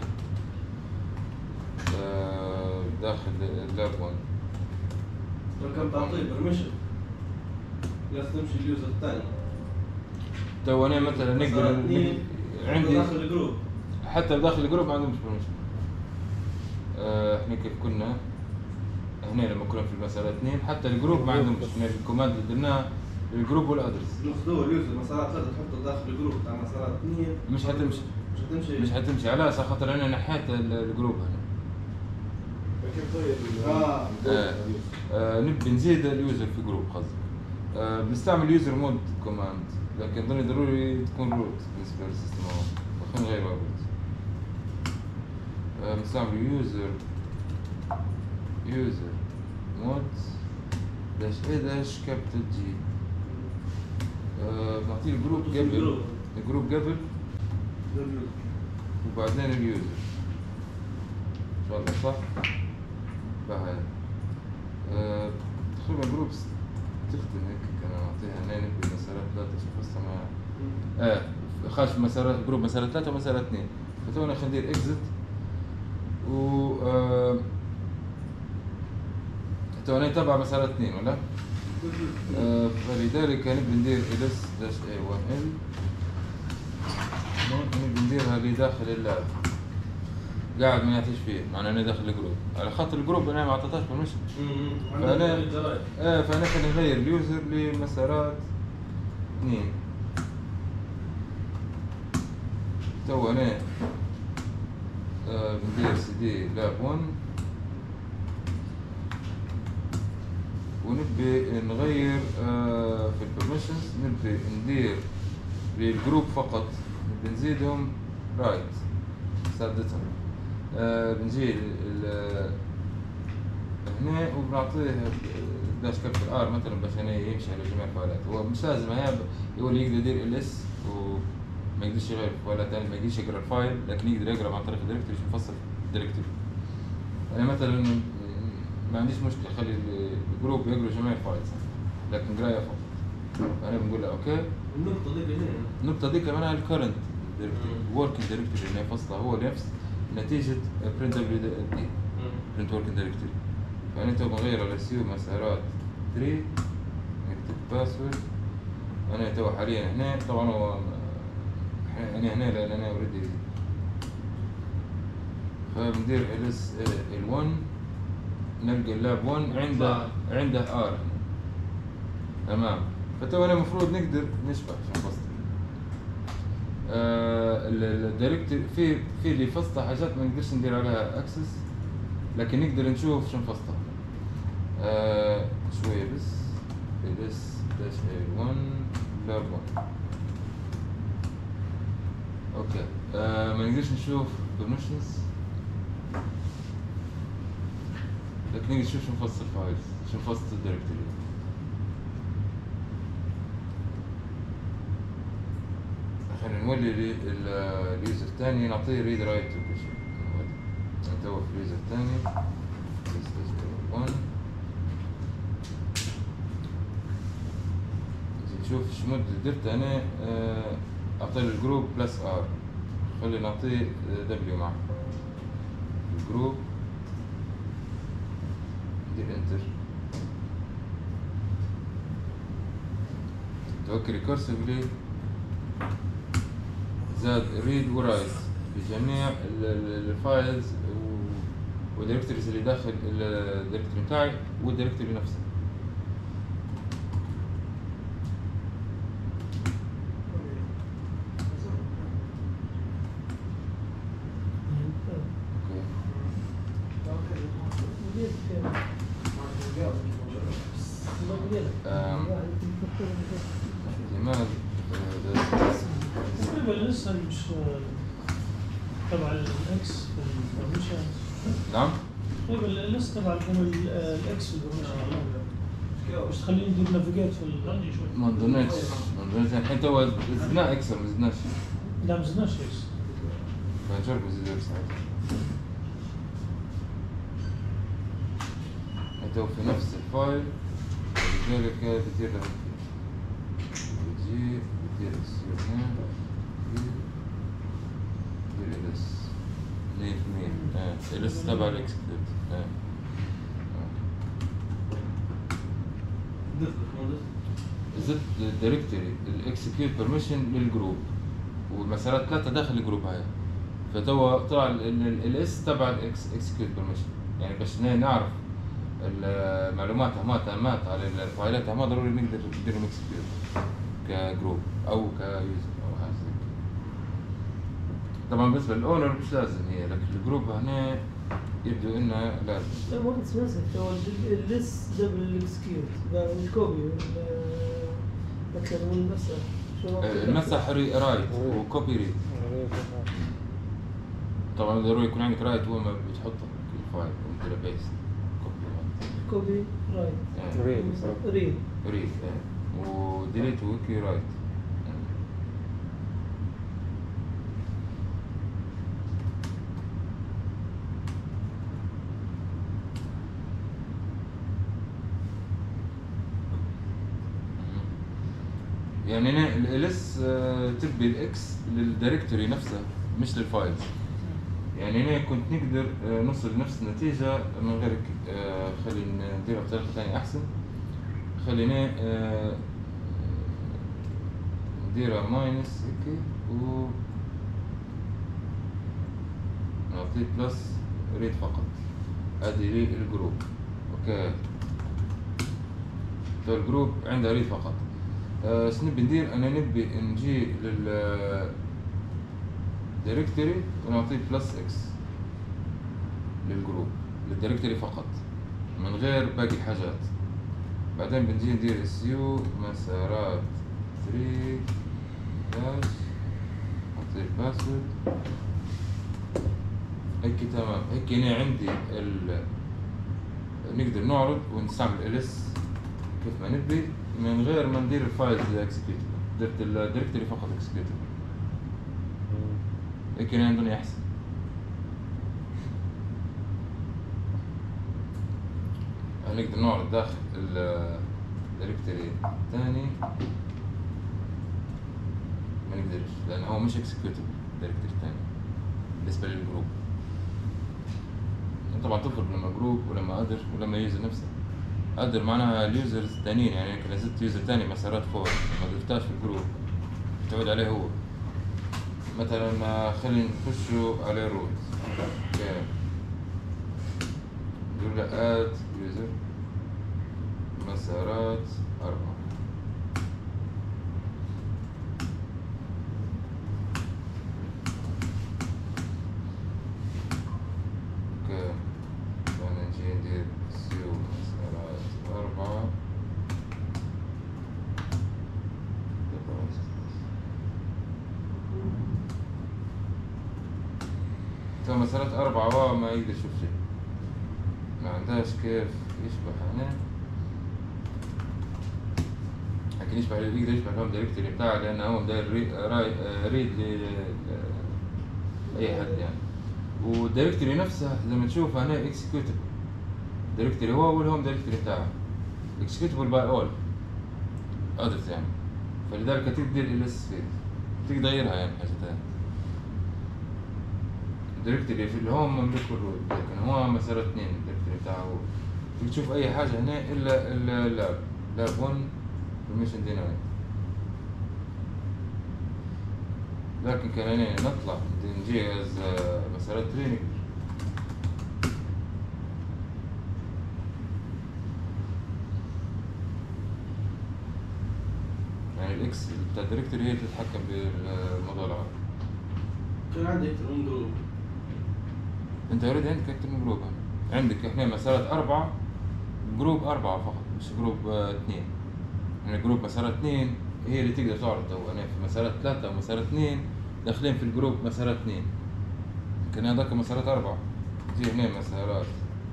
داخل اللاب واحد. لو كان تعطيه برميشن لازم تمشي اليوزر الثاني. تو انا مثلا نقدر عندي داخل الجروب حتى داخل الجروب ما عندهمش برميشن. آه احنا كيف كنا هنا لما كنا في المسألة اثنين حتى الجروب ما عندهمش. احنا الكوماند اللي درناه للجروب والادرس ناخذوه اليوزر مسارات ثلاثة تحطه داخل الجروب تاع مسارات اثنين مش حتمشي مش هتمشي مش حتمشي على اساس خاطر انا نحيت الجروب هنا. كيف طيب آه. آه. آه نبي نزيد اليوزر في جروب قصدي. آه بنستعمل يوزر مود كوماند لكن ضروري ضروري تكون روت بالنسبه للسيستم هون خلينا نغير روت. آه بنستعمل يوزر يوزر مود داش اي داش كابيتال جي. آه بنعطيه الجروب قبل الجروب قبل وبعدين اليوزر ان شاء الله صح. فهذا أه تقريبا جروبس تخدم هيك كان نعطيها هنا نبي مسارات ثلاثة شوف هسه ما اه خاش مسارات جروب مسارات ثلاثة ومسارات اثنين. فتونا خلينا ندير اكزت و آه تونا تبع مسارات اثنين ولا؟ آه فلذلك نبي ندير ls داش اي واحد ال نبي نديرها اللي داخل اللاب قاعد ما يعطيش فيه معناه انا داخل الجروب على خاطر الجروب انا ما اعطيتهاش برميشن. فانا اه فانا خلينا نغير اليوزر لمسارات اثنين. تو انا آه بندير سي دي لاب واحد ونبي نغير آه في البرميشنز نبي ندير للجروب فقط نبي نزيدهم رايت سادتهم. آه بنجي هنا وبنعطيه داش كابتل ار مثلا باش هنا يمشي على جميع الفايلات. هو مش لازم هي هو اللي يقدر يدير ال اس وما يقدرش يغير فايلات ثانيه ما يقدرش يقرا الفايل لكن يقدر يقرا عن طريق الدايركتوري شو مفصل الدايركتوري. انا مثلا ما عنديش مشكله اخلي الجروب يقرا جميع الفايلز لكن قرايه فقط. انا بنقول له اوكي. النقطة دي هنا النقطة دي كمان على الكرنت دايركتوري وركينج دايركتوري اللي فصله هو نفس نتيجة print دبليو دي print working directory. فأنا تو بغير على سيو مسارات ثلاثة نكتب باسورد انا تو حاليا هنا طبعا هو انا هنا لان انا اوريدي فبندير ls ال1 نلقى اللاب واحد عنده عنده ار تمام. فتو انا المفروض نقدر نشبح عشان نفصل آه الدايركتوري في في اللي فصل حاجات ما نقدرش ندير عليها اكسس، لكن نقدر نشوف شو نفصل آه شويه بس ls dash a1 لاب واحد اوكي. آه ما نقدرش نشوف permissions، لكن نقدر نشوف شو نفصل فايلز، شو نفصل الدايركتوري. خلينا نولي اليوزر الثاني نعطيه ريد رايت وكل شيء. نتوه في اليوزر الثاني واحد نشوف شو مدة درت انا اعطيه الجروب بلس ار، خلي نعطيه دبليو معه الجروب ندير انتر توكل ريكورسيفلي زاد ريد ورايت بجميع الفايلز والدايركتوريز اللي داخل الدايركتوري بتاعي والدايركتوري نفسه. لماذا تقريبا لسه مش تبع الاكس في البرميشن. نعم تقريبا لسه تبع الاكس في البرميشن، مش تخليني ندير نافيجيت في الرنجي شوي. ما نضنيتش ما نضنيتش الحين تو زدنا اكثر ما زدناش. لا ما زدناش اكس. فنجرب نزيد اكس عادي. تو في نفس الفايل لذلك بتدير له بتجي بتدير اس هنا بتدير الاس اثنين اثنين اه الاس تبع الاكسكيوت اه زدت الدايركتوري الاكسكيوت بيرميشن للجروب والمسارات ثلاثة داخل الجروب هاي، فتو طلع الاس تبع الاكسكيوت بيرميشن. يعني باش نعرف المعلومات همات همات على الفايلات همات ضروري نقدر نديرهم اكسكيوت كجروب او كيوزر او حاجه زي كده. طبعا بالنسبه للاونر مش لازم هي، لكن الجروب هنا يبدو انه لازم. لا ما كنت ماسك هو الليس دبل الاكسكيوت الكوبي مثلا والمسح المسح رايت وكوبي ريد. طبعا ضروري يكون عندك رايت هو ما بتحطه في الفايل وانت بيست كوبي رايت ريد ريد ريد وديليت ويكي رايت. يعني هنا الاس تبي الاكس للدايركتوري نفسها مش للفايلز. يعني هنا كنت نقدر نوصل لنفس النتيجة من غير خلينا نديرها بطريقة ثانية أحسن. خلينا نديرها ماينس هيك و نعطيه بلس ريد فقط. هذه لي الجروب اوكي. فالجروب عندها ريد فقط. أه سنبي ندير انا نبي نجي لل دايركتوري ونعطيه بلس اكس للجروب للدايركتوري فقط من غير باقي الحاجات. بعدين بنجي ندير اس يو مسارات ثلاثة داش نعطيه الباسورد هيك تمام. هيك هنا عندي ال نقدر نعرض ونستعمل ls كيف ما نبي من غير ما ندير الفايلز اكسكيوتبل. درت الدايركتوري فقط اكسكيوتبل. هيك هنا عندنا احسن. نقدر نعرض داخل الدايركتوري الثاني ما نقدرش لان هو مش اكسكيوتبل الدايركتوري الثاني بالنسبه للجروب. طبعا تفرق لما جروب ولما ادر ولما يوزر نفسه. أدر معناها اليوزرز التانيين، يعني إذا زدت يوزر تاني مسارات فوق ما ضفتهاش في الجروب تعود عليه هو. مثلا خلينا نخشوا على الروت، نقول له اد يوزر مسارات أربعة. اوكي بعدين نجي ندير سيو مسارات أربعة. تو مسارات أربعة واو ما يقدر يشوف شيء، ما عندهاش كيف يشبه هنا، لكن يشبه يقدر يشبه الهوم دايركتوري بتاعه لأنه هو داير ريد لأي حد يعني. والدايركتوري نفسها زي ما تشوف هنا اكسكيوتبل، دايركتوري هو والهوم دايركتوري بتاعه اكسكيوتبل باي اول اذرز يعني، فلذلك تقدر الاس تقدر تغيرها يعني حاجة تانية. الدايركتوري في الهوم مملوك الروت، لكن هو مسار اثنين الدايركتوري بتاعه هو. تقدر تشوف أي حاجة هنا إلا إلا اللاب لاب واحد permission denied. لكن كان هنا نطلع نجي از مسارات ثلاثة نقدر. يعني الإكس بتاع الدايركتوري هي تتحكم بالموضوع العام. كان عندي أكثر من جروب. انت اوريدي عندك اكتر من جروب، عندك احنا مسارات اربعة، جروب اربعة فقط مش جروب اه اثنين. يعني جروب مسارات اثنين هي اللي تقدر تعرض، او انا في مسارات ثلاثة ومسارات اثنين داخلين في الجروب مسارات اثنين، لكن هذاك مسارات اربعة. تجي هنا مسارات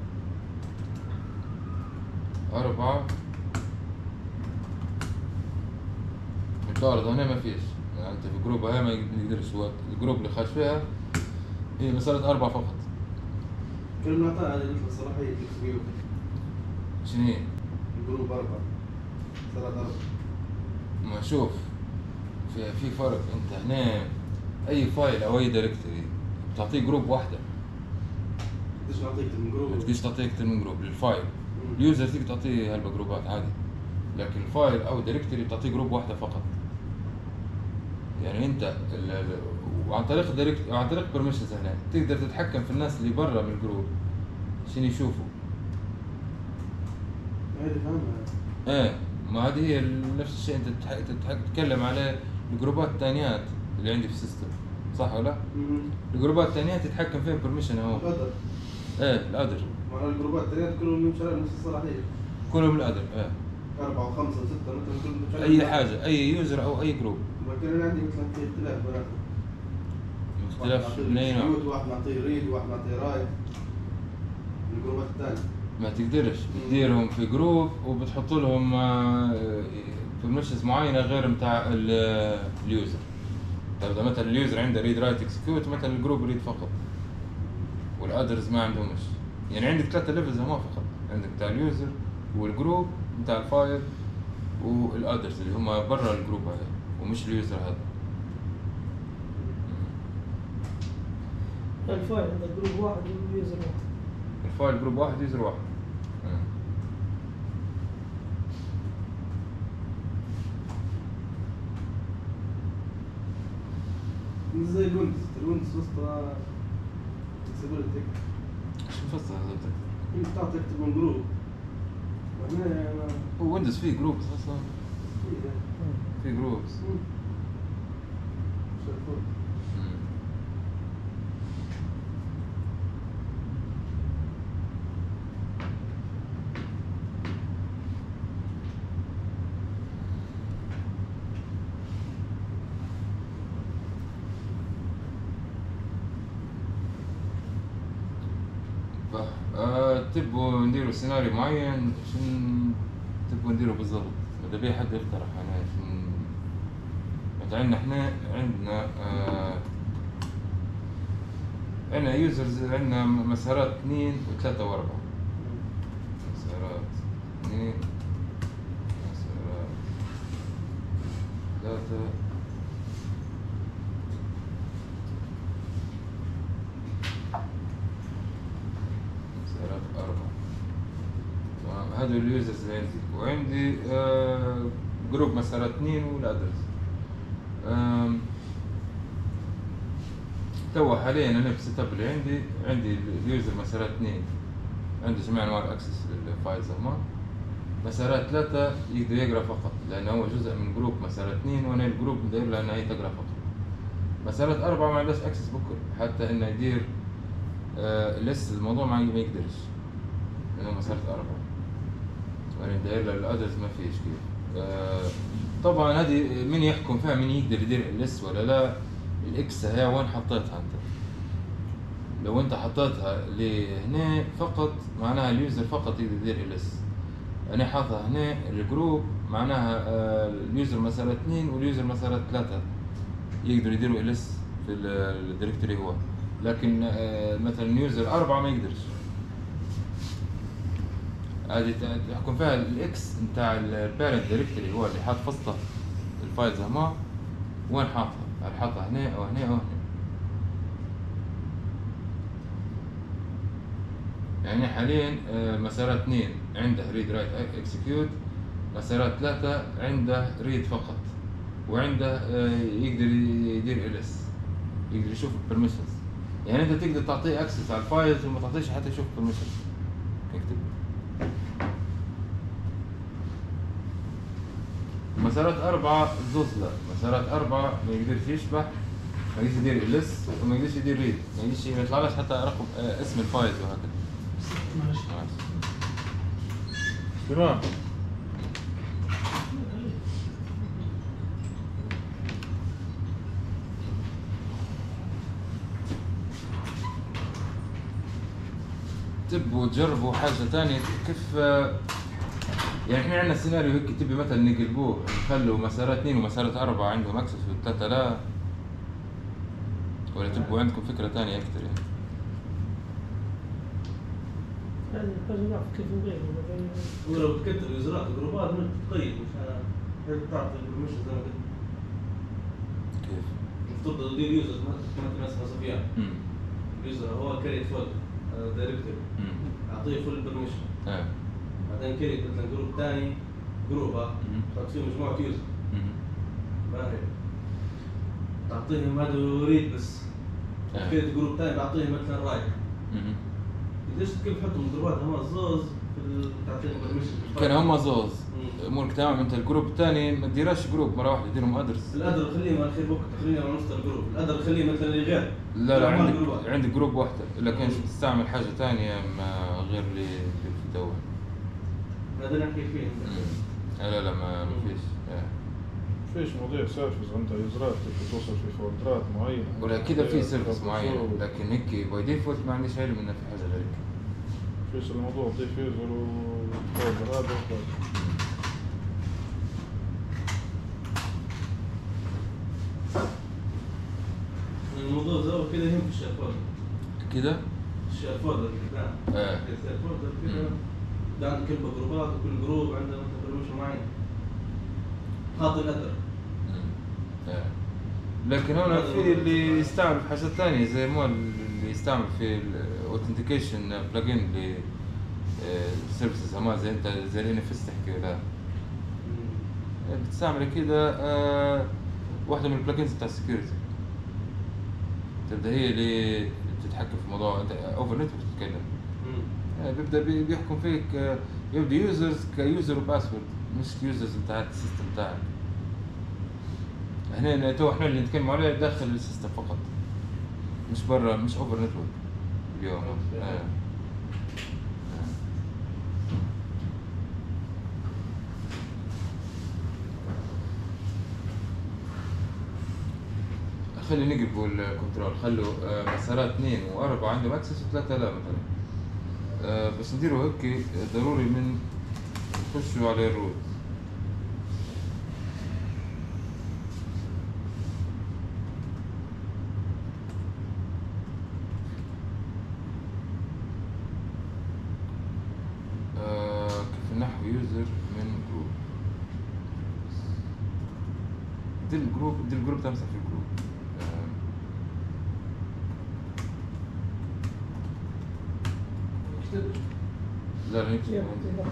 اربعة متعرض هنا ما فيش، يعني انت في جروب هاي ما يقدرش، هو الجروب اللي خاش فيها هي مسارات اربعة فقط. كل نعطيها هذه مثل صلاحية اكس بي. شنو هي؟ الجروب أربعة مسارات أربعة. ما شوف في في فرق، انت هنا اي فايل او اي دايركتوري بتعطيه جروب واحدة، قديش نعطيك من جروب؟ ما تقدرش تعطيه اكثر من جروب للفايل. اليوزر تقدر تعطيه هلبة جروبات عادي، لكن الفايل او دايركتوري بتعطيه جروب واحدة فقط. يعني انت ال ال وعن طريق دايركت عن طريق بيرميشنز هنا تقدر تتحكم في الناس اللي برا من الجروب شنو يشوفوا. هذه فاهمها. ايه ما هذه هي نفس الشيء، انت تتكلم على الجروبات الثانيات اللي عندي في السيستم، صح ولا؟ الجروبات الثانيات تتحكم فيها بيرميشن اهو. الأدر. ايه الأدر. معناها الجروبات الثانيات كلهم يمشوا على نفس الصلاحية. كلهم الأدر ايه. أربعة وخمسة وستة مثلا كلهم يمشوا على أي حاجة أي يوزر أو أي جروب. لكن أنا عندي مثلا في اختلاف بيناتهم. اختلاف من أي نوع؟ واحد نعطيه ريد وواحد نعطيه رايت. الجروبات الثانية. ما تقدرش بتديرهم في جروب وبتحط لهم بيرميشنز معينة غير متاع اليوزر. طيب إذا مثلا اليوزر عنده ريد رايت اكسكيوت، مثلا الجروب ريد فقط والأدرز ما عندهمش. يعني عندك ثلاثة ليفلز هما فقط، عندك بتاع اليوزر والجروب بتاع الفايل والأدرز اللي هما برا الجروب هذا ومش اليوزر هذا. الفايل عندك جروب واحد ويوزر واحد. الفايل جروب واحد يوزر واحد. زي الويندوز، الويندوز وسط فلكسبيليتي. شو فصل هذا؟ انت تعطي تكتب من جروب. وهنا هو ويندوز فيه جروبز اصلا. في جروبز. آه، تبوا نديروا سيناريو معين، شن تبوا نديروا بالضبط؟ إذا بيه حد يقترح يعني شن عندنا احنا عندنا آه عندنا يوزرز، عندنا مسارات اثنين وثلاثة وأربعة. مسارات اثنين مسارات ثلاثة مسارات أربعة. هذا هذول اليوزرز اللي عندي، وعندي آه جروب مسار اثنين والادرس. توا حاليا انا بالسيت اب اللي عندي عندي اليوزر مسار اثنين عنده جميع انواع الاكسس للفايلز هما. مسارات ثلاثة يقدر يقرا فقط لانه هو جزء من جروب مسار اثنين وانا الجروب داير له انها هي تقرا فقط. مسارات أربعة ما عندهاش اكسس بكل حتى انه يدير آه لسه الموضوع ما يقدرش لانه مسارات أربعة وانا داير له الادرس ما فيش كيف. آه طبعا هذه من يحكم فيها من يقدر يدير اللس ولا لا. الاكس هي وين حطيتها انت؟ لو انت حطيتها لهنا فقط معناها اليوزر فقط يقدر يدير اللس. انا حاطها هنا الجروب معناها آه اليوزر مسار اثنين واليوزر مسار ثلاثة يقدروا يديروا اللس في الدايركتوري هو، لكن آه مثلا اليوزر أربعة ما يقدرش. هذه تحكم فيها الاكس نتاع البارنت دايركتوري هو اللي حاط فسطه الفايلز هما وين حاطها، هل حاطها هنا او هنا او هنا. يعني حاليا مسار اثنين عنده ريد رايت اكسكيوت، مسار ثلاثة عنده ريد فقط وعنده يقدر يدير الس يقدر يشوف البرميشنز. يعني انت تقدر تعطيه اكسس على الفايلز وما تعطيش حتى يشوف البرميشنز. اكتب مسارات أربعة زوز لا، مسارات أربعة ما يقدرش يشبح، ما يقدرش يدير اللس وما يقدرش يدير ريد، ما يقدرش ما يطلعلهاش حتى رقم آه اسم الفايلز وهكذا. ماشي. تمام. تبوا تجربوا حاجة ثانية كيف يعني احنا عندنا سيناريو هيك تبي مثلا نقلبوه نخلوا مسارات اثنين ومسارات أربعة عندهم اكسس والثلاثة لا، ولا تبوا عندكم فكرة ثانية أكثر يعني؟ هذه حاجة نعرف كيف نغير ولو تكتب يوزرات وجروبات مش تقيد مش هيك تعطي البرميشن زي ما قلت. كيف؟ المفروض تدير يوزر مثلا اسمه سفيان. اليوزر هو كريت فول دايركتوري اعطيه فول برميشن. اه بعدين كريت مثلا جروب ثاني جروب ها تحط فيه مجموعة يوزر. ما هي تعطيهم هذا يريد بس. آه. كريت جروب ثاني بعطيهم مثلا رايت. قديش كيف تحطهم جروبات هم زوز في تعطيهم برميشن. كان هم زوز امورك تمام. انت الجروب الثاني ما تديرش جروب مره واحده ديرهم ادرس. الادر خليه ما اخر بوقت خلينا على نص الجروب. الادر خليه مثلا اللي غير لا لا عندك عندك جروب واحده لكن تستعمل حاجه ثانيه ما غير اللي في تو. هذا نحكي فيه. لا لا ما ما فيش. فيش مواضيع سيرفيس عندها يوزرات توصل في فولدرات معينه ولا كده في سيرفيس معين لكن هيك باي ديفولت ما عنديش علم انه في حاجه غير هيك. فيش الموضوع تضيف يوزر وفولدر هذا وخلاص. الموضوع ده كده يهم في الشير فولدر. كده؟ الشير فولدر نعم. اه الشير فولدر كده ده عنده كل جروبات وكل جروب عنده مثلا برميشن معين. حاط الادر. اه لكن هنا في اللي يستعمل في حاجات ثانيه زي مو اللي يستعمل في الاوثنتيكيشن بلجن ل سيرفيسز اما زي انت زي الان اف اس تحكي ولا بتستعمل كده آه واحده من البلجنز بتاع السكيورتي تبدا هي اللي بتتحكم في موضوع انت اوفر نت بتتكلم. آه بيبدا بيحكم فيك آه يبدا يوزرز كيوزر وباسورد مش يوزرز بتاع السيستم بتاعك. هنا تو احنا اللي نتكلم عليه داخل السيستم فقط مش برا مش اوفر نتورك اليوم. آه. آه. خلي نقلبوا الكنترول خلوا آه مسارات اثنين واربعة عندهم اكسس وثلاثة لا مثلا. آه بس نديروا هيك ضروري من نخشوا على الروت. نحو يوزر من جروب دي الجروب دي الجروب تمسح في الجروب. لا لا نكتب. يلا،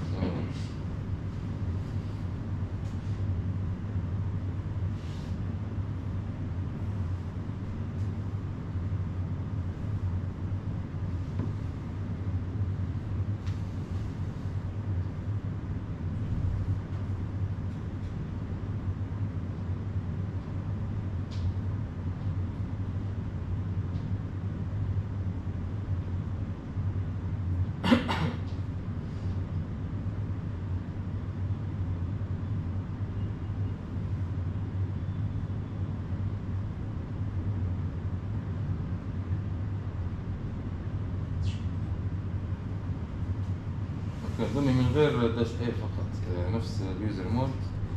ضمني من غير داش اي فقط، نفس اليوزر مود.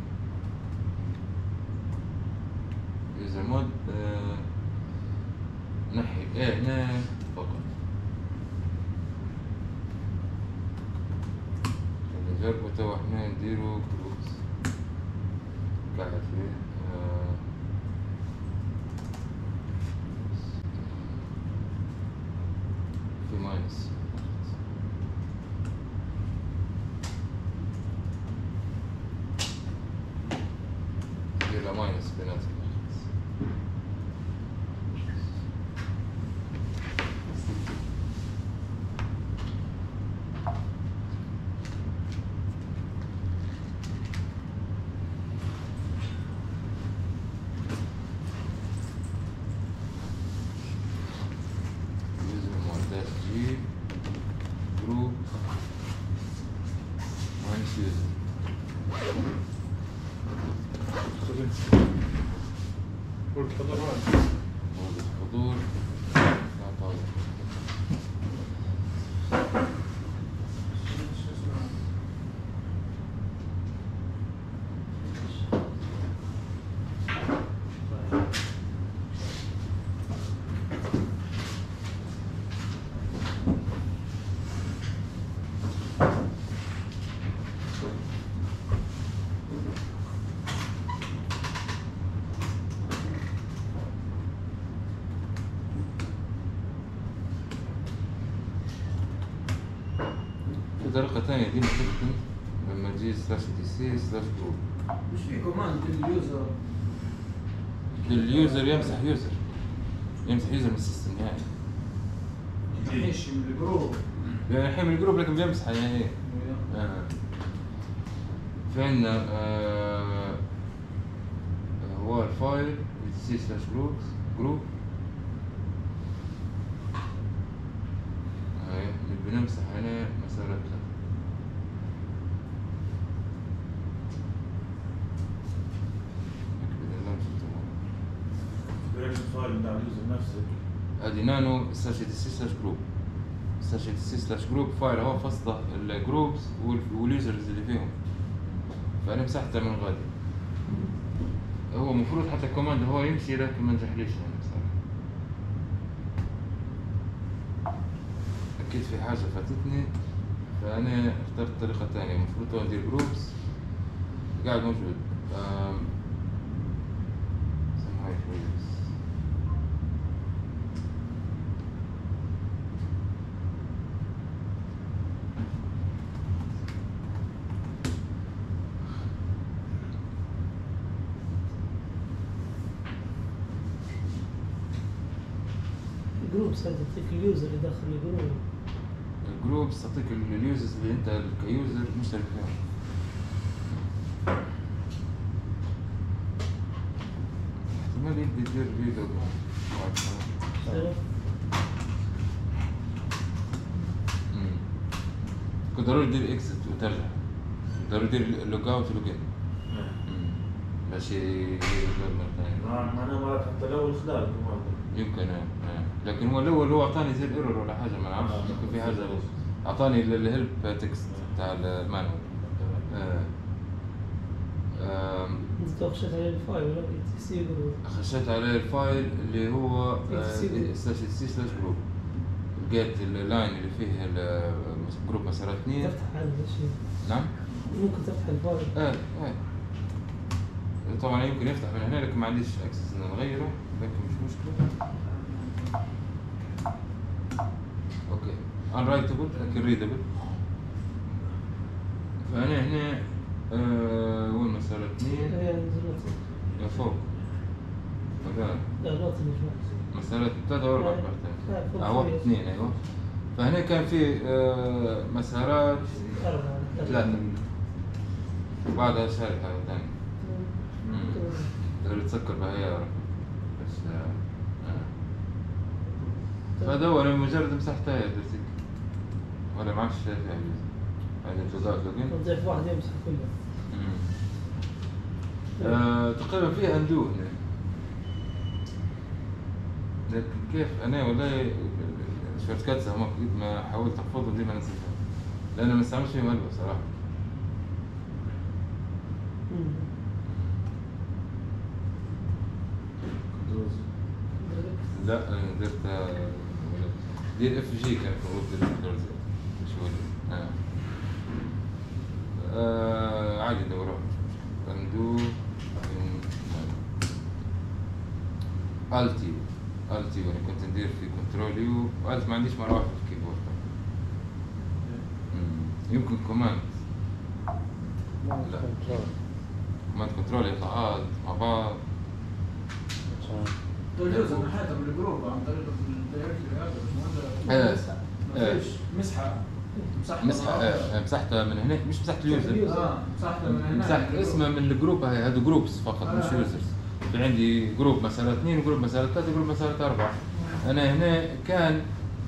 يوزر مود آه نحي ايه هنا فقط. نجربه توا احنا نديرو جروبس قاعد فيه آه في ماينس. لا ماينس بيناتهم. يوزر معدات جي جروب ماينس يوزر. كل الحضارات موجود الحضور لا طالع. طريقة ثانية دي ممكن لما تجي سلاش دي سي سلاش جروب. مش في كوماند لليوزر لليوزر يمسح يوزر يمسح يوزر من السيستم يعني. يمشي من الجروب يعني الحين من الجروب لكن بيمسح يعني ايه. آه. في عندنا آه هو الفايل سي سلاش جروب جروب هاي اللي بنمسح هنا مسارات ثلاثة. دايركت فايل بتاع اليوزر نفسه. ادي نانو سلاش دي سي سلاش جروب سلاش دي سي سلاش جروب فايل اهو فصله الجروبس واليوزرز اللي فيهم. فانا مسحته من غادي. هو المفروض حتى الكوماند هو يمشي لكن ما نجحليش يعني بصراحه. اكيد في حاجه فاتتني فانا اخترت طريقه ثانيه. المفروض ندير جروبس قاعد موجود. سمعي كويس. جروب تعطيك اليوزر اللي داخل الجروب. الجروبس تعطيك اليوزرز اللي انت كيوزر مشترك فيهم. احتمال يبدي يدير فيديو كنت ضروري تدير اكست وترجع. ضروري تدير لوج اوت ولوج ان باش يدير مرة ثانية. معناها مرات حتى لو خدال الكوماند يمكن اه لكن هو الاول هو اعطاني زي الايرور ولا حاجه ما نعرفش. يمكن في حاجه اعطاني الهيلب تكست بتاع المانوال. انت خشيت على الفايل ولا اي تي سي جروب؟ خشيت على الفايل اللي هو سلاش سي سلاش جروب. لقيت اللاين اللي فيه جروب مسارات اثنين. تفتح عنده شيء. نعم ممكن تفتح الفايل. اه اه طبعا يمكن يفتح من هنا لكن ما عنديش اكسس ان نغيره لكن مش مشكله. اوكي unwritable لكن readable. فأنا هنا آه وين مسألة اثنين هي نزلت. يا فوق مكان لا لا تنجم. مسألة ثلاثة وأربعة لا، مرتين فوق أو فوق. اثنين أيوه. فهنا كان في آه مسارات أربعة. ثلاثة وبعدها شارحة ثانية تقدر تسكر بها يا رب بس آه. هذا هو أنا مجرد مسحتها يا درسك ولا معكش فيها جزء هذا الجزء لوجين نضيف واحد يمسح كله. آه، تقريبا فيها اندو هنا لكن كيف انا والله شورت كاتس هم ما حاولت احفظهم دي ما نسيتها لان ما استعملش فيهم قلبه صراحه. لا انا درت دير اف جي كان المفروض دير كنترول زي شو هو آه. آه عادي دوران اندو التي التي وانا كنت ندير في كنترول يو والت ما عنديش مره واحده في الكيبورد. يمكن كوماند لا كوماند كنترول يطلع الت مع بعض. دول جزء من حياتك بالجروب عن طريق الدايركتوري هذا مش ايه ما ايه فيش مسحه مسحتها مسحة ايه مسحتها من هناك مش مسحت اليوزر اه مسحتها من هنا مسحت اسمها من الجروب هاي هذا جروبس فقط مش آه. يوزرز. في عندي جروب مسألة اثنين وجروب مسألة ثلاثة وجروب مسألة أربعة. أنا هنا كان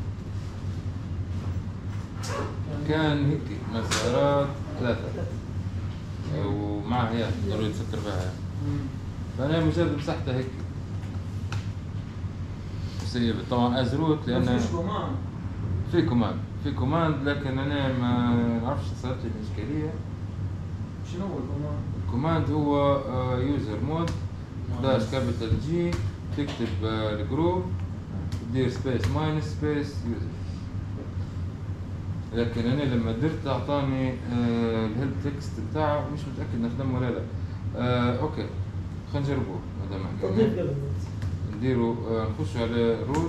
كان هيك مسارات ثلاثة ومعها هي ضروري تسكر بها فأنا مجرد مسحتها هيك سيب طبعا از روت لأن ما فيش كوماند في كوماند في كوماند لكن أنا ما نعرفش صارت لي الإشكالية. شنو هو الكوماند؟ الكوماند هو يوزر مود داش كابيتال جي تكتب الجروب تدير سبيس ماينس سبيس يوزر. لكن انا لما درت اعطاني آه الهيلب تكست بتاعه مش متاكد نخدمه ولا لا. آه اوكي خلينا نجربه هذا ما تضيف قبل نديروا آه نخش على روت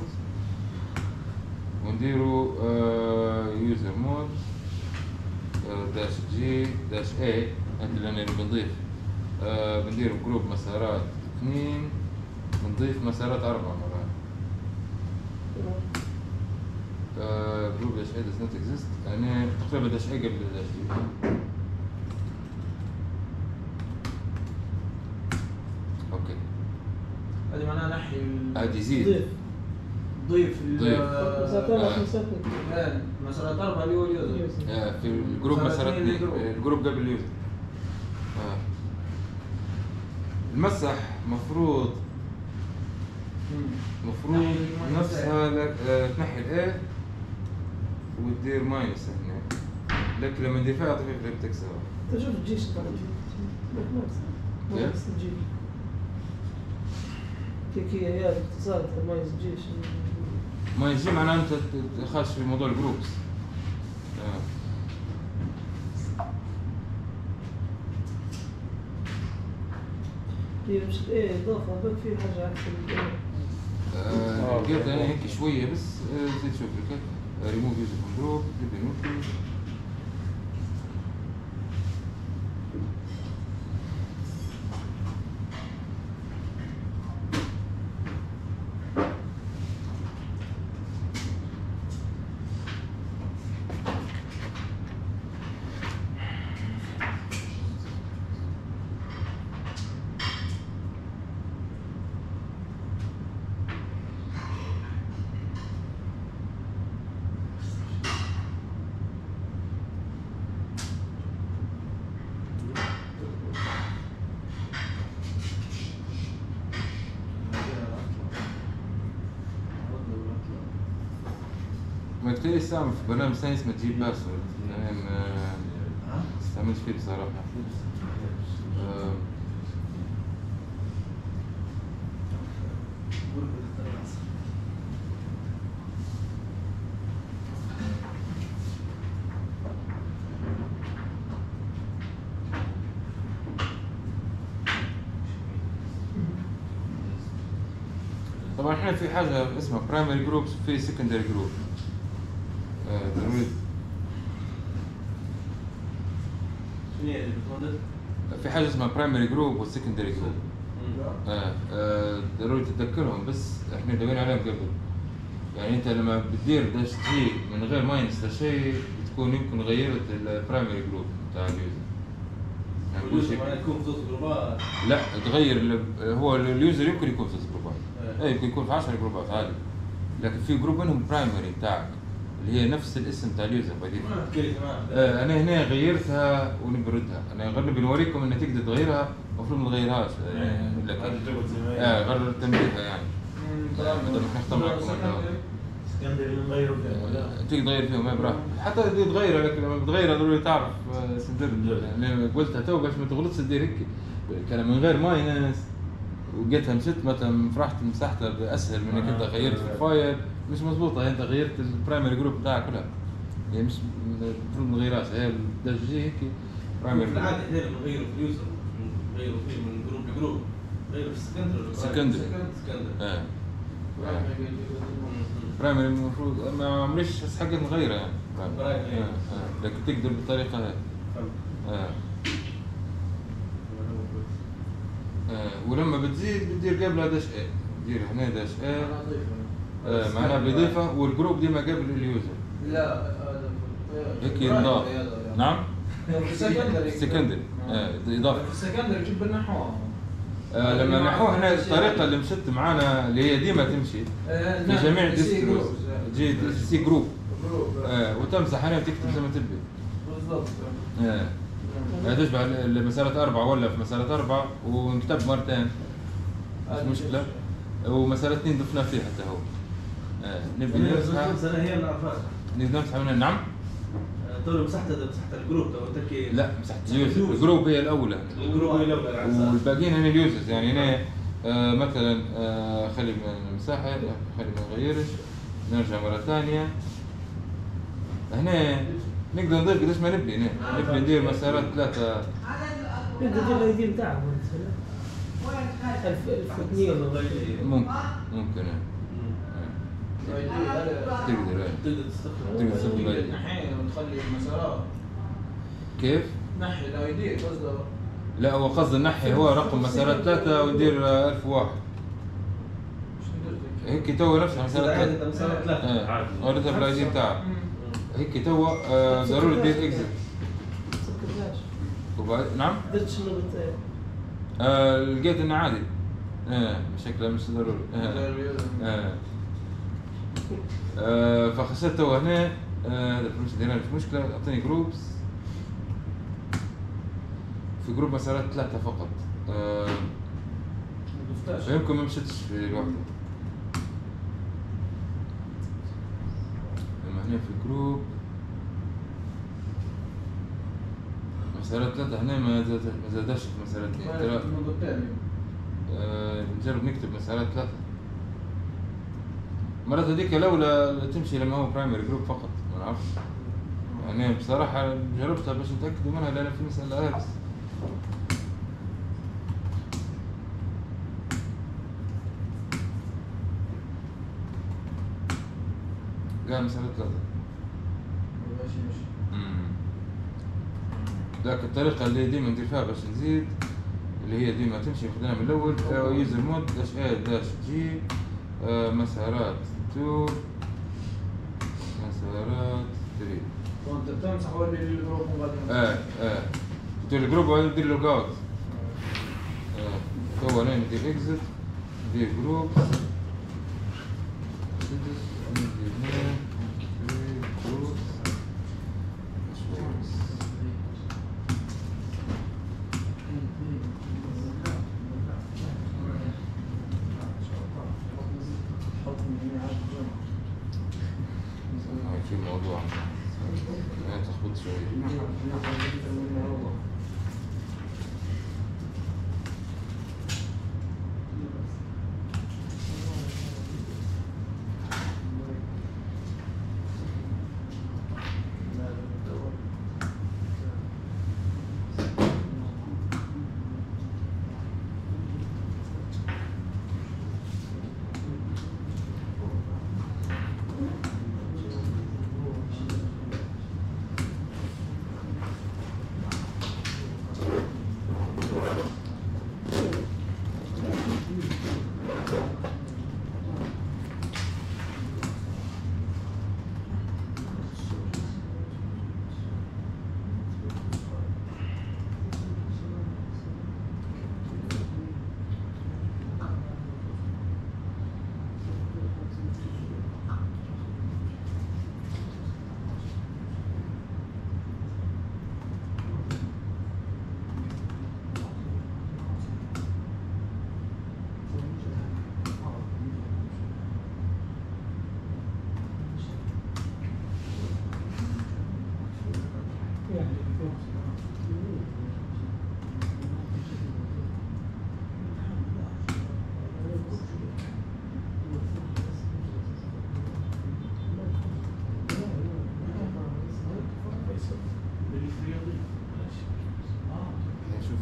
ونديروا آه يوزر مود آه داش جي داش اي هذا اللي انا بنضيف. آه بندير جروب مسارات اثنين بنضيف مسارات أربعة مرات. آه جروب داش اي does not exist يعني تقريبا داش اي قبل داش جي. اوكي هذه معناها نحي هذه يزيد ضيف ضيف ضيف. مسارات أربعة اللي هو اليوزر آه في الجروب مسارات اثنين الجروب قبل اليوزر. آه. المسح مفروض مفروض نفسها لك آه تنحي الايه وتدير ماينس هنا لكن لما ندير فيها يعطيك الهيلب تكست. انت شوف الجيش تبع مايز الجيش كيف هي هي اختصار مايز الجيش ماينس جي معناه انت خاش في موضوع الجروبس. آه. هي مش ايه اضافه بك في حاجه عكس آه، لقيت انا هيك شويه بس آه، زيد شوف لك ريموف يوزر فروم جروب ديليت. ما كتير استعمل في برنامج ثاني اسمه جيب باسورد انا ما استعملش فيه بصراحه. آه. طبعا احنا في حاجه اسمها برايمري جروبس وفي سكندري جروب. ضروري اثنين اللي بتمدد؟ في حاجه اسمها برايمري جروب والسكندري جروب. آه آه ضروري تتذكرهم، بس احنا دورنا عليهم قبل. يعني انت لما بتدير داش جي من غير ماينس لشيء بتكون يمكن غيرت البرايمري جروب بتاع اليوزر. يعني اليوزر معناه يكون في ثلاث جروبات؟ لا تغير، هو اليوزر يمكن يكون في ثلاث جروبات. اي يمكن يكون في عشر جروبات عادي. لكن في جروب منهم برايمري بتاعك اللي هي نفس الاسم بتاع اليوزر بديل. آه انا هنا غيرتها ونبردها، انا غير بنوريكم انك تقدر تغيرها، المفروض ما تغيرهاش يعني لك اه غير تنبيهها يعني. بدل ما نختم لكم سكندري نغيروا تقدر تغير فيهم ما براحتك، حتى تقدر تغيرها، لكن لما بتغيرها ضروري تعرف سندر. يعني قلتها تو باش ما تغلطش تدير هيك كان من غير ماينس وجيتها مشت مثلا فرحت مسحتها باسهل من انك انت غيرت في الفايل، مش مضبوطه. انت غيرت البرايمري جروب بتاعك كلها، يعني مش المفروض ما نغيرهاش، هي الداش جي هيك برايمري. في العاده احنا لما نغيروا في اليوزر نغيروا فيه من جروب لجروب، نغيروا في السكندري. سكندري سكندري اه برايمري المفروض ما عمريش حقت نغيرها يعني برايمري. اه اه لكن تقدر بالطريقه هاي. اه آه ولما بتزيد بتدير قبلها داش ايه، بتدير هنا داش ايه آه معناها بيضيفها، والجروب ديما قبل اليوزر. لا هذا هيك ينضاف. نعم؟ في السكندري. السكندري اه اضافه. في السكندري جيب نحوها. آه لما نحوها هنا الطريقه اللي مشت معانا اللي هي ديما تمشي في جميع الديستروز جي سي جروب آه وتمسح هنا وتكتب زي ما تبي. بالضبط. اه تشبه مسألة أربعة ولا في مسألة أربعة ونكتب مرتين مش مشكلة، ومسألة اثنين ضفنا فيها حتى هو. آه نبي نمسحها. سنة هي من عرفات. نبي نمسحها من نعم؟ تو مسحتها مسحت الجروب تو تركي. لا مسحت اليوزر، الجروب هي الأولى. الجروب هي الأولى. والباقيين هنا اليوزرز، يعني هنا آه مثلا آه خلي نمسحها، خلي ما نغيرش، نرجع مرة ثانية. هنا نقدر نضيف قديش ما نبي، هنا نبي ندير مسارات ثلاثة. نقدر ندير الاي دي بتاعهم ألف ألف واثنين. ممكن ممكن تقدر تقدر تستخدم. تقدر تستخدم الاي دي. نحي ونخلي المسارات. كيف؟ نحي الاي دي قصده. لا هو قصد النحي هو رقم مسارات ثلاثة ويدير ألف وواحد. هيك تو نفسها مسارات ثلاثة. مسارات ثلاثة. اه وريتها بالاي دي بتاعها. هيك تو آه ضروري تدير اكزت. وبعد نعم؟ درت شنو قلت؟ آه لقيت انه عادي. اه بشكل مش ضروري. اه اه, آه فخسرت تو هنا آه مش دينا مش مشكلة، اعطيني جروبس. في جروب مسارات ثلاثة فقط. آه يمكن ما مشيتش في الوحدة. لما هنا في جروب مسارات ثلاثة هنا ما زادش في مسارات اثنين. آه نجرب نكتب مسارات ثلاثة. مرات هذيك لولا تمشي لما هو برايمري جروب فقط، ما نعرفش. يعني بصراحة جربتها باش نتأكدوا منها لأن في مسألة هرس. قال مسألة ثلاثة. ماشي ماشي. امم لكن الطريقة اللي ديما ندير فيها باش نزيد اللي هي ديما تمشي خدناها من الأول يوزر مود داش اي داش جي آه مسارات تو مسارات ثري. وانت بتمسح ولا الجروب وبعدين. اه اه تدير الجروب وبعدين تدير لوج اوت. اه تو هنا ندير اكزت ندير جروب في موضوع ما تخبط شوية.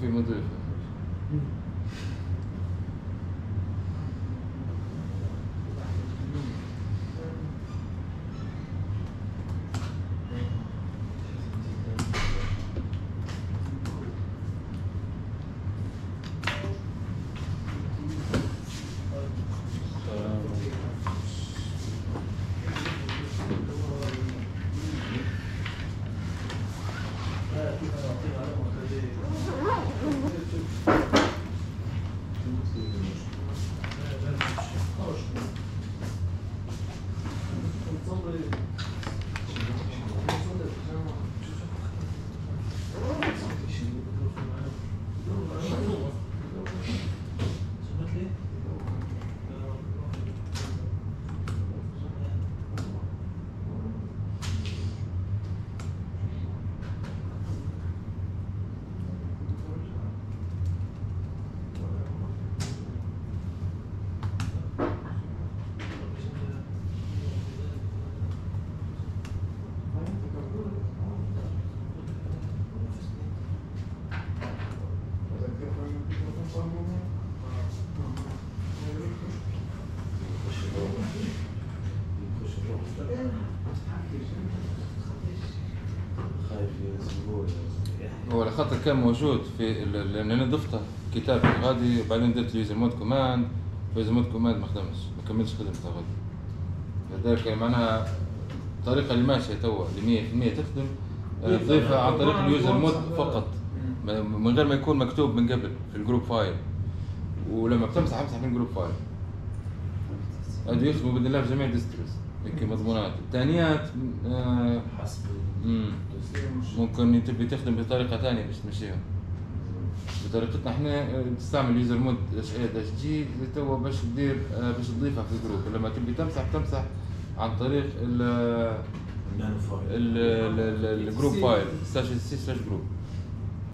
في مضيف. هو لخاطر كان موجود في لان انا ضفته كتاب غادي وبعدين درت اليوزر مود كوماند، اليوزر مود كوماند ما خدمش ما كملش خدمته غادي، لذلك معناها الطريقه اللي ماشيه توا اللي مية بالمية تخدم تضيفها عن طريق اليوزر مود فقط من غير ما يكون مكتوب من قبل في الجروب فايل، ولما بتمسح امسح من الجروب فايل هذا يخدموا باذن الله في جميع الديستريز هيك مضمونات. الثانيات آه حسب ممكن تبي تخدم بطريقه ثانيه باش تمشيها. بطريقتنا احنا تستعمل يوزر مود اش اي داش جي توا باش تدير باش تضيفها في الجروب، لما تبي تمسح تمسح عن طريق ال الجروب فايل سلاش سي سلاش جروب.